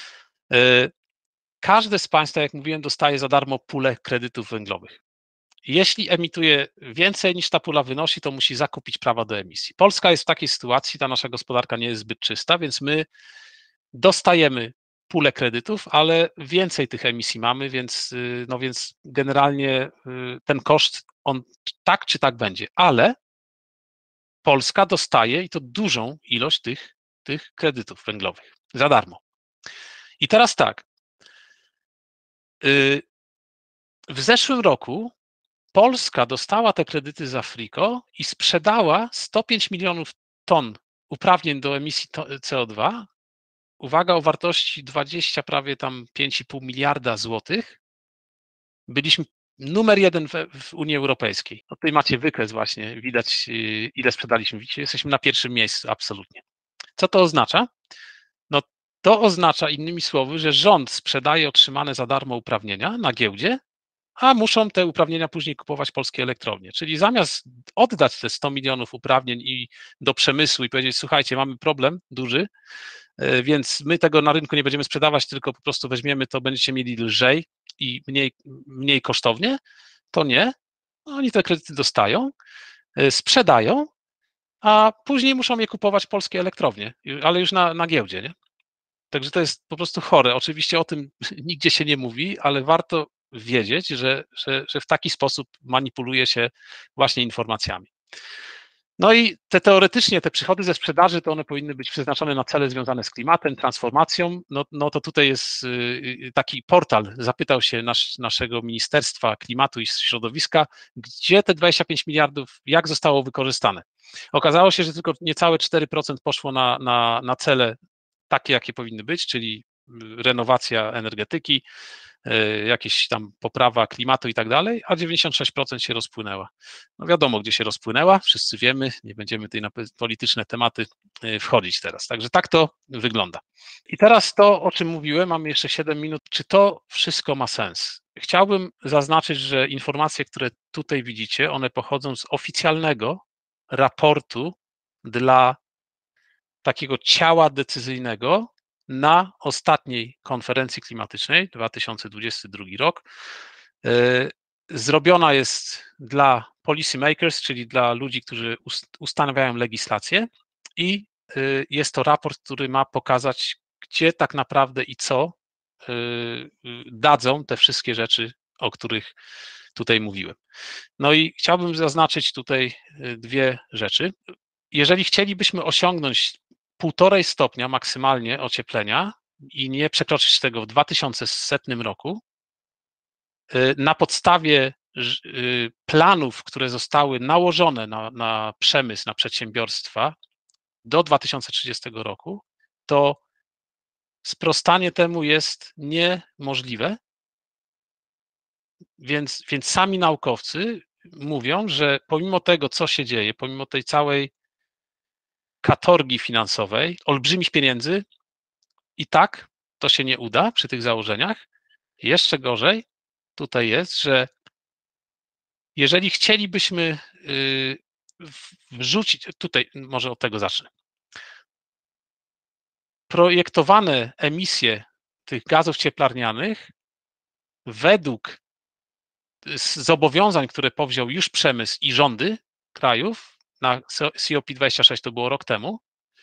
Każde z państwa, jak mówiłem, dostaje za darmo pulę kredytów węglowych. Jeśli emituje więcej niż ta pula wynosi, to musi zakupić prawa do emisji. Polska jest w takiej sytuacji, ta nasza gospodarka nie jest zbyt czysta, więc my dostajemy pulę kredytów, ale więcej tych emisji mamy, więc generalnie ten koszt, on tak czy tak będzie, ale Polska dostaje i to dużą ilość tych kredytów węglowych za darmo. I teraz tak, w zeszłym roku Polska dostała te kredyty z Afriko i sprzedała 105 milionów ton uprawnień do emisji CO2, uwaga, o wartości 20, prawie tam 5,5 miliarda złotych, byliśmy numer 1 w Unii Europejskiej. No tutaj macie wykres właśnie, widać ile sprzedaliśmy. Widzicie, jesteśmy na pierwszym miejscu, absolutnie. Co to oznacza? No to oznacza innymi słowy, że rząd sprzedaje otrzymane za darmo uprawnienia na giełdzie, a muszą te uprawnienia później kupować polskie elektrownie. Czyli zamiast oddać te 100 milionów uprawnień i do przemysłu i powiedzieć, słuchajcie, mamy problem duży, więc my tego na rynku nie będziemy sprzedawać, tylko po prostu weźmiemy to, będziecie mieli lżej i mniej kosztownie, to nie. Oni te kredyty dostają, sprzedają, a później muszą je kupować polskie elektrownie, ale już na giełdzie, nie? Także to jest po prostu chore. Oczywiście o tym nigdzie się nie mówi, ale warto wiedzieć, że w taki sposób manipuluje się właśnie informacjami. No i teoretycznie te przychody ze sprzedaży, to one powinny być przeznaczone na cele związane z klimatem, transformacją. No to tutaj jest taki portal, zapytał się naszego Ministerstwa Klimatu i Środowiska, gdzie te 25 miliardów, jak zostało wykorzystane. Okazało się, że tylko niecałe 4% poszło na cele takie, jakie powinny być, czyli renowacja energetyki, jakieś tam poprawa klimatu i tak dalej, a 96% się rozpłynęła. No wiadomo, gdzie się rozpłynęła, wszyscy wiemy, nie będziemy tutaj na polityczne tematy wchodzić teraz. Także tak to wygląda. I teraz to, o czym mówiłem, mamy jeszcze 7 minut, czy to wszystko ma sens? Chciałbym zaznaczyć, że informacje, które tutaj widzicie, one pochodzą z oficjalnego raportu dla takiego ciała decyzyjnego na ostatniej konferencji klimatycznej 2022 rok. Zrobiona jest dla policy makers, czyli dla ludzi, którzy ustanawiają legislację, i jest to raport, który ma pokazać, gdzie tak naprawdę i co dadzą te wszystkie rzeczy, o których tutaj mówiłem. No i chciałbym zaznaczyć tutaj dwie rzeczy. Jeżeli chcielibyśmy osiągnąć 1,5 stopnia maksymalnie ocieplenia i nie przekroczyć tego w 2100 roku, na podstawie planów, które zostały nałożone na przemysł, na przedsiębiorstwa do 2030 roku, to sprostanie temu jest niemożliwe, więc sami naukowcy mówią, że pomimo tego, co się dzieje, pomimo tej całej katorgi finansowej, olbrzymich pieniędzy, i tak to się nie uda przy tych założeniach. Jeszcze gorzej tutaj jest, że jeżeli chcielibyśmy wrzucić, tutaj może od tego zacznę, projektowane emisje tych gazów cieplarnianych według zobowiązań, które powziął już przemysł i rządy krajów, na COP26 to było rok temu,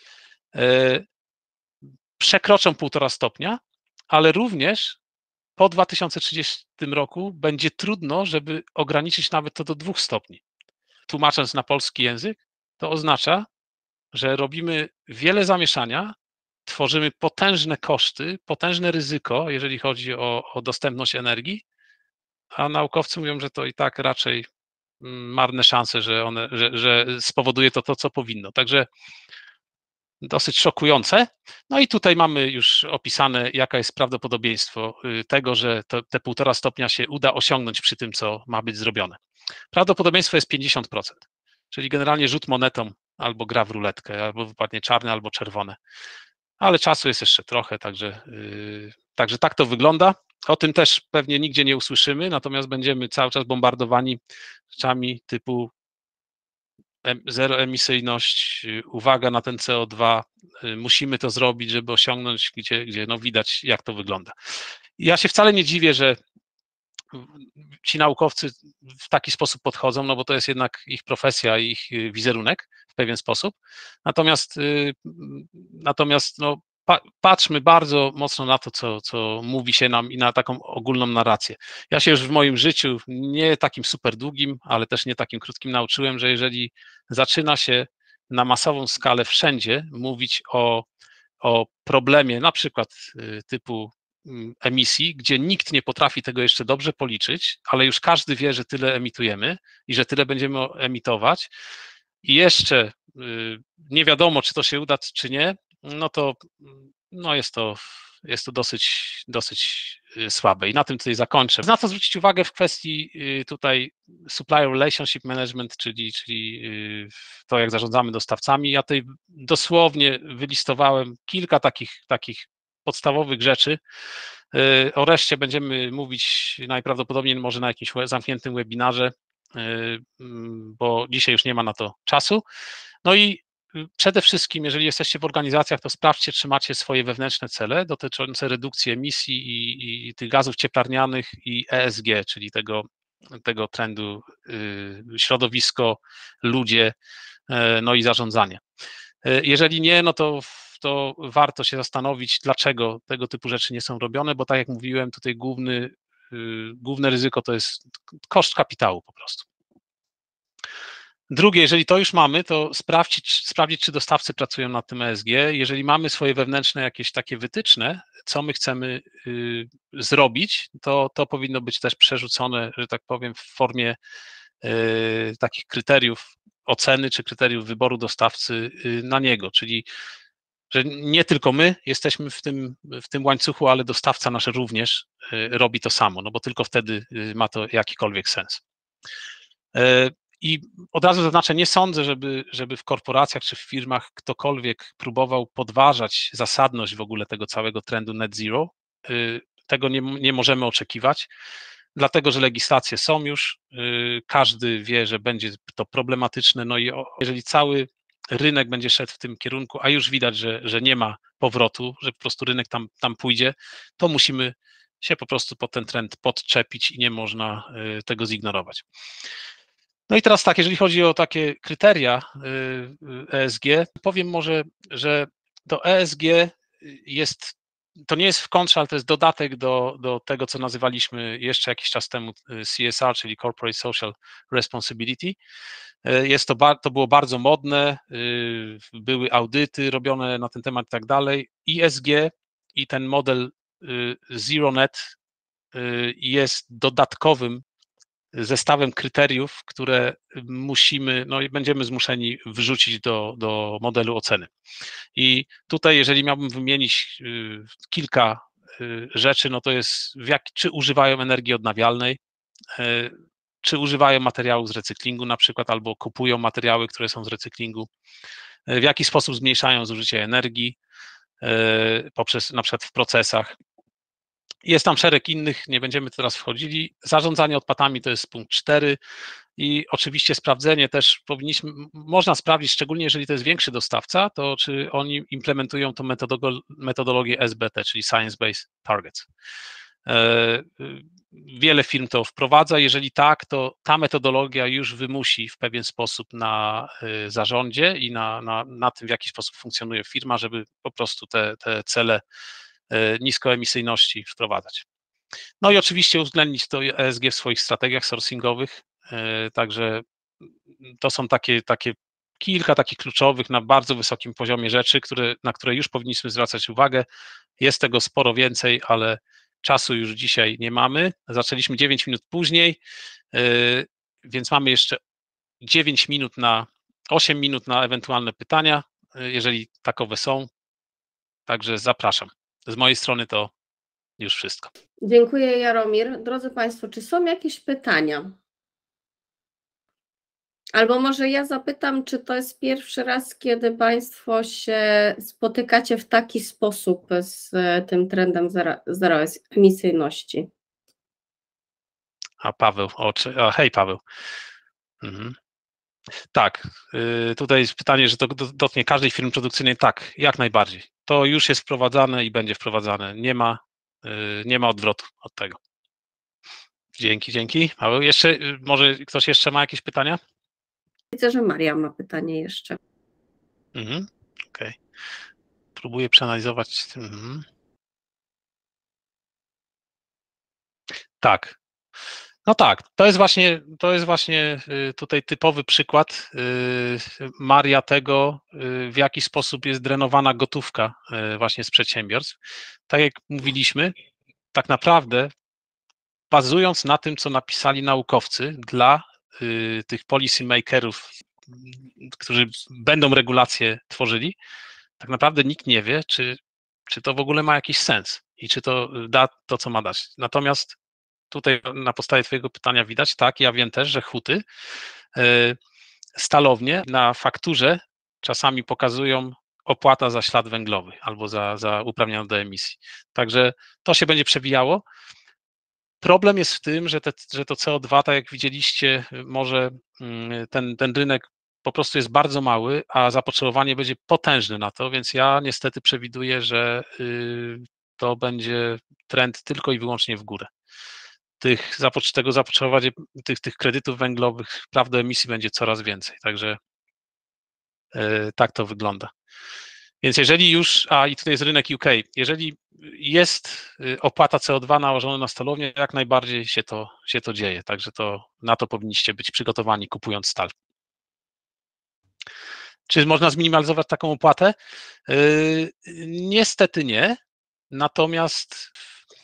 przekroczą 1,5 stopnia, ale również po 2030 roku będzie trudno, żeby ograniczyć nawet to do 2 stopni. Tłumacząc na polski język, to oznacza, że robimy wiele zamieszania, tworzymy potężne koszty, potężne ryzyko, jeżeli chodzi o dostępność energii, a naukowcy mówią, że to i tak raczej marne szanse, że spowoduje to, co powinno. Także dosyć szokujące. No i tutaj mamy już opisane, jaka jest prawdopodobieństwo tego, że te 1,5 stopnia się uda osiągnąć przy tym, co ma być zrobione. Prawdopodobieństwo jest 50%, czyli generalnie rzut monetą, albo gra w ruletkę, albo wypadnie czarne, albo czerwone. Ale czasu jest jeszcze trochę, także tak to wygląda. O tym też pewnie nigdzie nie usłyszymy, natomiast będziemy cały czas bombardowani rzeczami typu zeroemisyjność, uwaga na ten CO2, musimy to zrobić, żeby osiągnąć, gdzie no widać, jak to wygląda. Ja się wcale nie dziwię, że ci naukowcy w taki sposób podchodzą, no bo to jest jednak ich profesja, ich wizerunek w pewien sposób. Natomiast no, patrzmy bardzo mocno na to, co mówi się nam, i na taką ogólną narrację. Ja się już w moim życiu, nie takim super długim, ale też nie takim krótkim, nauczyłem, że jeżeli zaczyna się na masową skalę wszędzie mówić o problemie, na przykład typu emisji, gdzie nikt nie potrafi tego jeszcze dobrze policzyć, ale już każdy wie, że tyle emitujemy i że tyle będziemy emitować, i jeszcze nie wiadomo, czy to się uda, czy nie, no to jest to dosyć słabe. I na tym tutaj zakończę. Na co zwrócić uwagę w kwestii tutaj supplier relationship management, czyli to, jak zarządzamy dostawcami. Ja tutaj dosłownie wylistowałem kilka takich podstawowych rzeczy. O reszcie będziemy mówić najprawdopodobniej może na jakimś zamkniętym webinarze, bo dzisiaj już nie ma na to czasu. No i przede wszystkim, jeżeli jesteście w organizacjach, to sprawdźcie, czy macie swoje wewnętrzne cele dotyczące redukcji emisji i tych gazów cieplarnianych i ESG, czyli tego trendu środowisko, ludzie, no i zarządzanie. Jeżeli nie, no to warto się zastanowić, dlaczego tego typu rzeczy nie są robione, bo tak jak mówiłem, tutaj główne ryzyko to jest koszt kapitału po prostu. Drugie, jeżeli to już mamy, to sprawdzić, czy dostawcy pracują nad tym ESG. Jeżeli mamy swoje wewnętrzne jakieś takie wytyczne, co my chcemy zrobić, to powinno być też przerzucone, że tak powiem, w formie takich kryteriów oceny czy kryteriów wyboru dostawcy na niego, czyli że nie tylko my jesteśmy w tym łańcuchu, ale dostawca nasz również robi to samo, no bo tylko wtedy ma to jakikolwiek sens. I od razu zaznaczę, nie sądzę, żeby w korporacjach czy w firmach ktokolwiek próbował podważać zasadność w ogóle tego całego trendu net zero. Tego nie możemy oczekiwać, dlatego że legislacje są już, każdy wie, że będzie to problematyczne, no i jeżeli cały rynek będzie szedł w tym kierunku, a już widać, że nie ma powrotu, że po prostu rynek tam pójdzie, to musimy się po prostu pod ten trend podczepić i nie można tego zignorować. No i teraz tak, jeżeli chodzi o takie kryteria ESG, powiem może, że to ESG to nie jest w kontrze, ale to jest dodatek do tego, co nazywaliśmy jeszcze jakiś czas temu CSR, czyli Corporate Social Responsibility. To było bardzo modne, były audyty robione na ten temat i tak dalej. ESG i ten model Zero Net jest dodatkowym zestawem kryteriów, które musimy, no i będziemy zmuszeni wrzucić do modelu oceny. I tutaj, jeżeli miałbym wymienić kilka rzeczy, no to jest czy używają energii odnawialnej, czy używają materiałów z recyklingu na przykład, albo kupują materiały, które są z recyklingu, w jaki sposób zmniejszają zużycie energii poprzez na przykład w procesach. Jest tam szereg innych, nie będziemy teraz wchodzili. Zarządzanie odpadami to jest punkt 4 i oczywiście sprawdzenie też można sprawdzić, szczególnie jeżeli to jest większy dostawca, to czy oni implementują tą metodologię SBT, czyli Science Based Targets. Wiele firm to wprowadza, jeżeli tak, to ta metodologia już wymusi w pewien sposób na zarządzie i na tym, w jaki sposób funkcjonuje firma, żeby po prostu te cele niskoemisyjności wprowadzać. No i oczywiście uwzględnić to ESG w swoich strategiach sourcingowych, także to są kilka takich kluczowych na bardzo wysokim poziomie rzeczy, na które już powinniśmy zwracać uwagę. Jest tego sporo więcej, ale czasu już dzisiaj nie mamy. Zaczęliśmy 9 minut później, więc mamy jeszcze 8 minut na ewentualne pytania, jeżeli takowe są. Także zapraszam. Z mojej strony to już wszystko. Dziękuję, Jaromir. Drodzy Państwo, czy są jakieś pytania? Albo może ja zapytam, czy to jest pierwszy raz, kiedy Państwo się spotykacie w taki sposób z tym trendem zeroemisyjności? A Paweł, hej Paweł. Mhm. Tak, tutaj jest pytanie, że to dotknie każdej firmy produkcyjnej. Tak, jak najbardziej. To już jest wprowadzane i będzie wprowadzane. Nie ma odwrotu od tego. Dzięki. Paweł, może ktoś jeszcze ma jakieś pytania? Widzę, że Maria ma pytanie jeszcze. Okej. Próbuję przeanalizować. Tak. No tak, to jest właśnie tutaj typowy przykład, Maria, tego, w jaki sposób jest drenowana gotówka właśnie z przedsiębiorstw. Tak jak mówiliśmy, tak naprawdę bazując na tym, co napisali naukowcy dla tych policy makerów którzy będą regulacje tworzyli, tak naprawdę nikt nie wie, czy to w ogóle ma jakiś sens i czy to da to, co ma dać. Natomiast tutaj na podstawie twojego pytania widać, tak, ja wiem też, że huty, stalownie na fakturze czasami pokazują opłata za ślad węglowy albo za uprawnienia do emisji. Także to się będzie przewijało. Problem jest w tym, że to CO2, tak jak widzieliście, może ten rynek po prostu jest bardzo mały, a zapotrzebowanie będzie potężne na to, więc ja niestety przewiduję, że to będzie trend tylko i wyłącznie w górę. Tego zapotrzebowania, tych kredytów węglowych, praw do emisji będzie coraz więcej, także tak to wygląda. Więc jeżeli już, i tutaj jest rynek UK, jeżeli jest opłata CO2 nałożona na stalownię, jak najbardziej się to dzieje, także na to powinniście być przygotowani, kupując stal. Czy można zminimalizować taką opłatę? Niestety nie, natomiast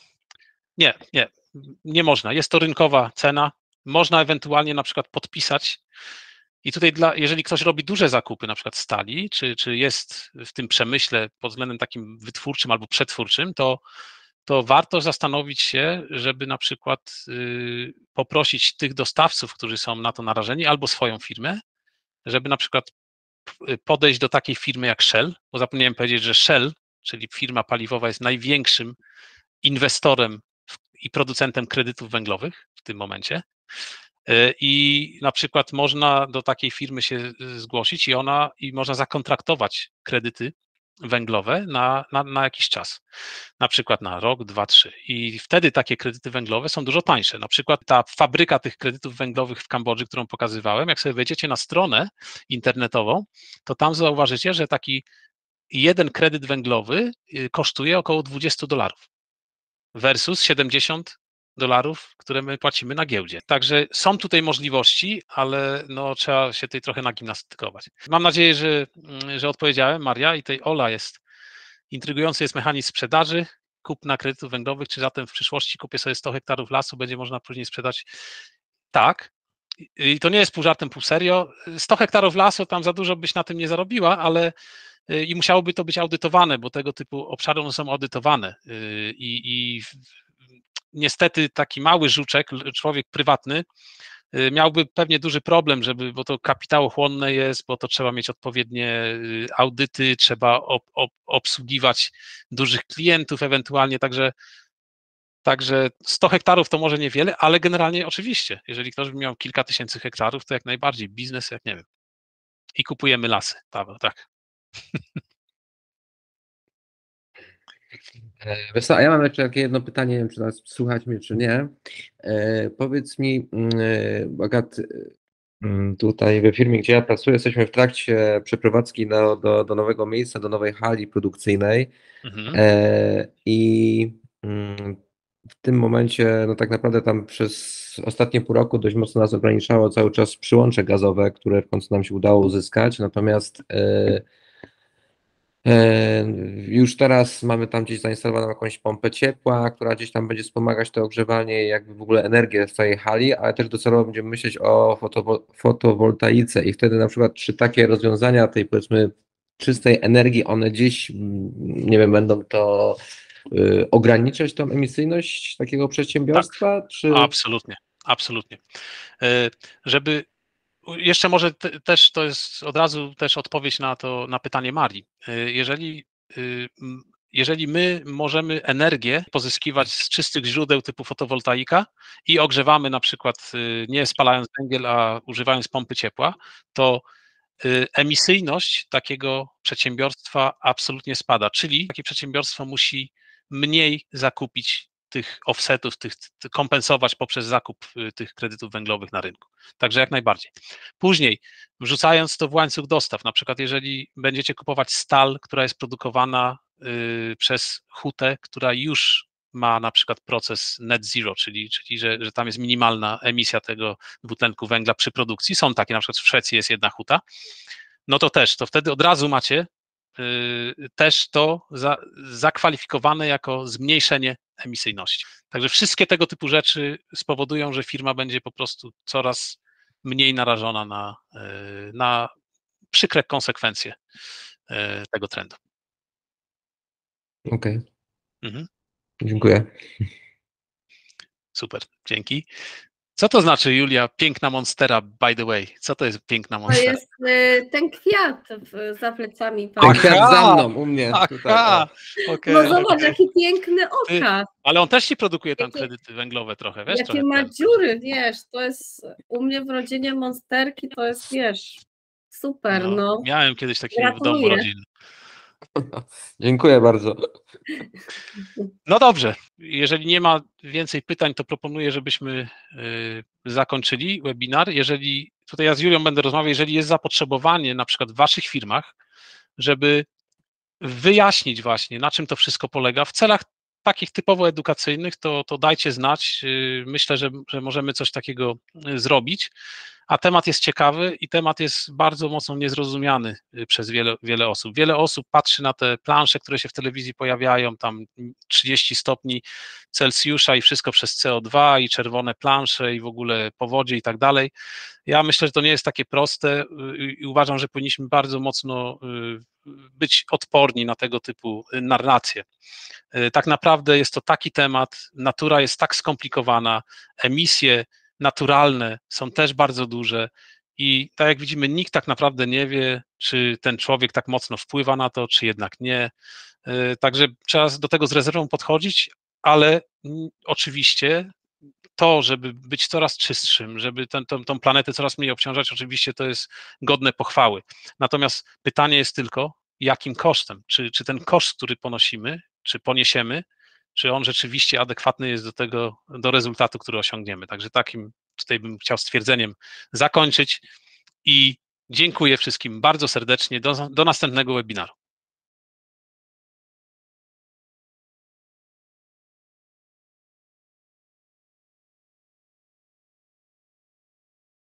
nie można. Jest to rynkowa cena, można ewentualnie na przykład podpisać. I tutaj, jeżeli ktoś robi duże zakupy, na przykład stali, czy jest w tym przemyśle pod względem takim wytwórczym albo przetwórczym, to warto zastanowić się, żeby na przykład poprosić tych dostawców, którzy są na to narażeni, albo swoją firmę, żeby na przykład podejść do takiej firmy jak Shell, bo zapomniałem powiedzieć, że Shell, czyli firma paliwowa, jest największym inwestorem i producentem kredytów węglowych w tym momencie. I na przykład można do takiej firmy się zgłosić i można zakontraktować kredyty węglowe na jakiś czas, na przykład na rok, 2, 3. I wtedy takie kredyty węglowe są dużo tańsze. Na przykład ta fabryka tych kredytów węglowych w Kambodży, którą pokazywałem, jak sobie wejdziecie na stronę internetową, to tam zauważycie, że taki jeden kredyt węglowy kosztuje około $20 versus $70, które my płacimy na giełdzie. Także są tutaj możliwości, ale trzeba się tutaj trochę nagimnastykować. Mam nadzieję, że odpowiedziałem, Maria, i tej Ola intrygujący jest mechanizm sprzedaży, kupna kredytów węglowych, czy zatem w przyszłości kupię sobie 100 hektarów lasu, będzie można później sprzedać? Tak. I to nie jest pół żartem, pół serio. 100 hektarów lasu, tam za dużo byś na tym nie zarobiła, ale i musiałoby to być audytowane, bo tego typu obszary one są audytowane i niestety taki mały żuczek, człowiek prywatny, miałby pewnie duży problem, bo to kapitałochłonne jest, bo to trzeba mieć odpowiednie audyty, trzeba obsługiwać dużych klientów ewentualnie, także 100 hektarów to może niewiele, ale generalnie oczywiście, jeżeli ktoś by miał kilka tysięcy hektarów, to jak najbardziej biznes, jak nie wiem. I kupujemy lasy, Paweł, tak. Wiesz co, a ja mam jeszcze takie jedno pytanie, nie wiem, czy nas słuchać mnie, czy nie. Powiedz mi, Agat, tutaj we firmie, gdzie ja pracuję, jesteśmy w trakcie przeprowadzki do nowego miejsca, do nowej hali produkcyjnej. I w tym momencie, tak naprawdę tam przez ostatnie pół roku dość mocno nas ograniczało cały czas przyłącze gazowe, które w końcu nam się udało uzyskać, natomiast już teraz mamy tam gdzieś zainstalowaną jakąś pompę ciepła, która gdzieś tam będzie wspomagać to ogrzewanie, jakby w ogóle energię w całej hali, ale też docelowo będziemy myśleć o fotowoltaice i wtedy na przykład czy takie rozwiązania tej, powiedzmy, czystej energii, one gdzieś, nie wiem, będą to ograniczać tą emisyjność takiego przedsiębiorstwa? Tak, czy... absolutnie. Żeby jeszcze może też to jest od razu też odpowiedź na pytanie Marii. Jeżeli my możemy energię pozyskiwać z czystych źródeł typu fotowoltaika i ogrzewamy na przykład nie spalając węgiel, a używając pompy ciepła, to emisyjność takiego przedsiębiorstwa absolutnie spada, czyli takie przedsiębiorstwo musi mniej zakupić tych offsetów, kompensować poprzez zakup tych kredytów węglowych na rynku. Także jak najbardziej. Później, wrzucając to w łańcuch dostaw, na przykład jeżeli będziecie kupować stal, która jest produkowana przez hutę, która już ma na przykład proces net zero, czyli że tam jest minimalna emisja tego dwutlenku węgla przy produkcji, są takie, na przykład w Szwecji jest jedna huta, to wtedy od razu macie też to zakwalifikowane jako zmniejszenie emisyjności. Także wszystkie tego typu rzeczy spowodują, że firma będzie po prostu coraz mniej narażona na przykre konsekwencje tego trendu. Okej. Mhm. Dziękuję. Super, dzięki. Co to znaczy, Julia, piękna monstera, by the way? Co to jest piękna To monstera? jest ten kwiat za plecami Ten pani. kwiat za mną, u mnie tutaj. Aha, O. okej. No zobacz, jaki piękny okaz. Ale on też ci produkuje tam Jakie- kredyty węglowe trochę, wiesz? Jakie trochę ma ten. dziury, wiesz, to jest u mnie w rodzinie monsterki, to jest, wiesz, super, no. Miałem kiedyś takiego w domu Gratuluję. rodzinnym. Dziękuję bardzo. No dobrze, jeżeli nie ma więcej pytań, to proponuję, żebyśmy zakończyli webinar. Jeżeli, tutaj ja z Julią będę rozmawiał, jeżeli jest zapotrzebowanie na przykład w waszych firmach, żeby wyjaśnić właśnie, na czym to wszystko polega, w celach takich typowo edukacyjnych, to dajcie znać. Myślę, że możemy coś takiego zrobić, a temat jest ciekawy i temat jest bardzo mocno niezrozumiany przez wiele osób. Wiele osób patrzy na te plansze, które się w telewizji pojawiają, tam 30 stopni Celsjusza i wszystko przez CO2 i czerwone plansze i w ogóle powodzie i tak dalej. Ja myślę, że to nie jest takie proste i uważam, że powinniśmy bardzo mocno być odporni na tego typu narracje. Tak naprawdę jest to taki temat, natura jest tak skomplikowana, emisje naturalne są też bardzo duże i tak jak widzimy, nikt tak naprawdę nie wie, czy ten człowiek tak mocno wpływa na to, czy jednak nie. Także trzeba do tego z rezerwą podchodzić, ale oczywiście to, żeby być coraz czystszym, żeby tą planetę coraz mniej obciążać, oczywiście to jest godne pochwały. Natomiast pytanie jest tylko, jakim kosztem? Czy ten koszt, który ponosimy, czy poniesiemy, czy on rzeczywiście adekwatny jest do rezultatu, który osiągniemy. Także takim tutaj bym chciał stwierdzeniem zakończyć i dziękuję wszystkim bardzo serdecznie. Do następnego webinaru.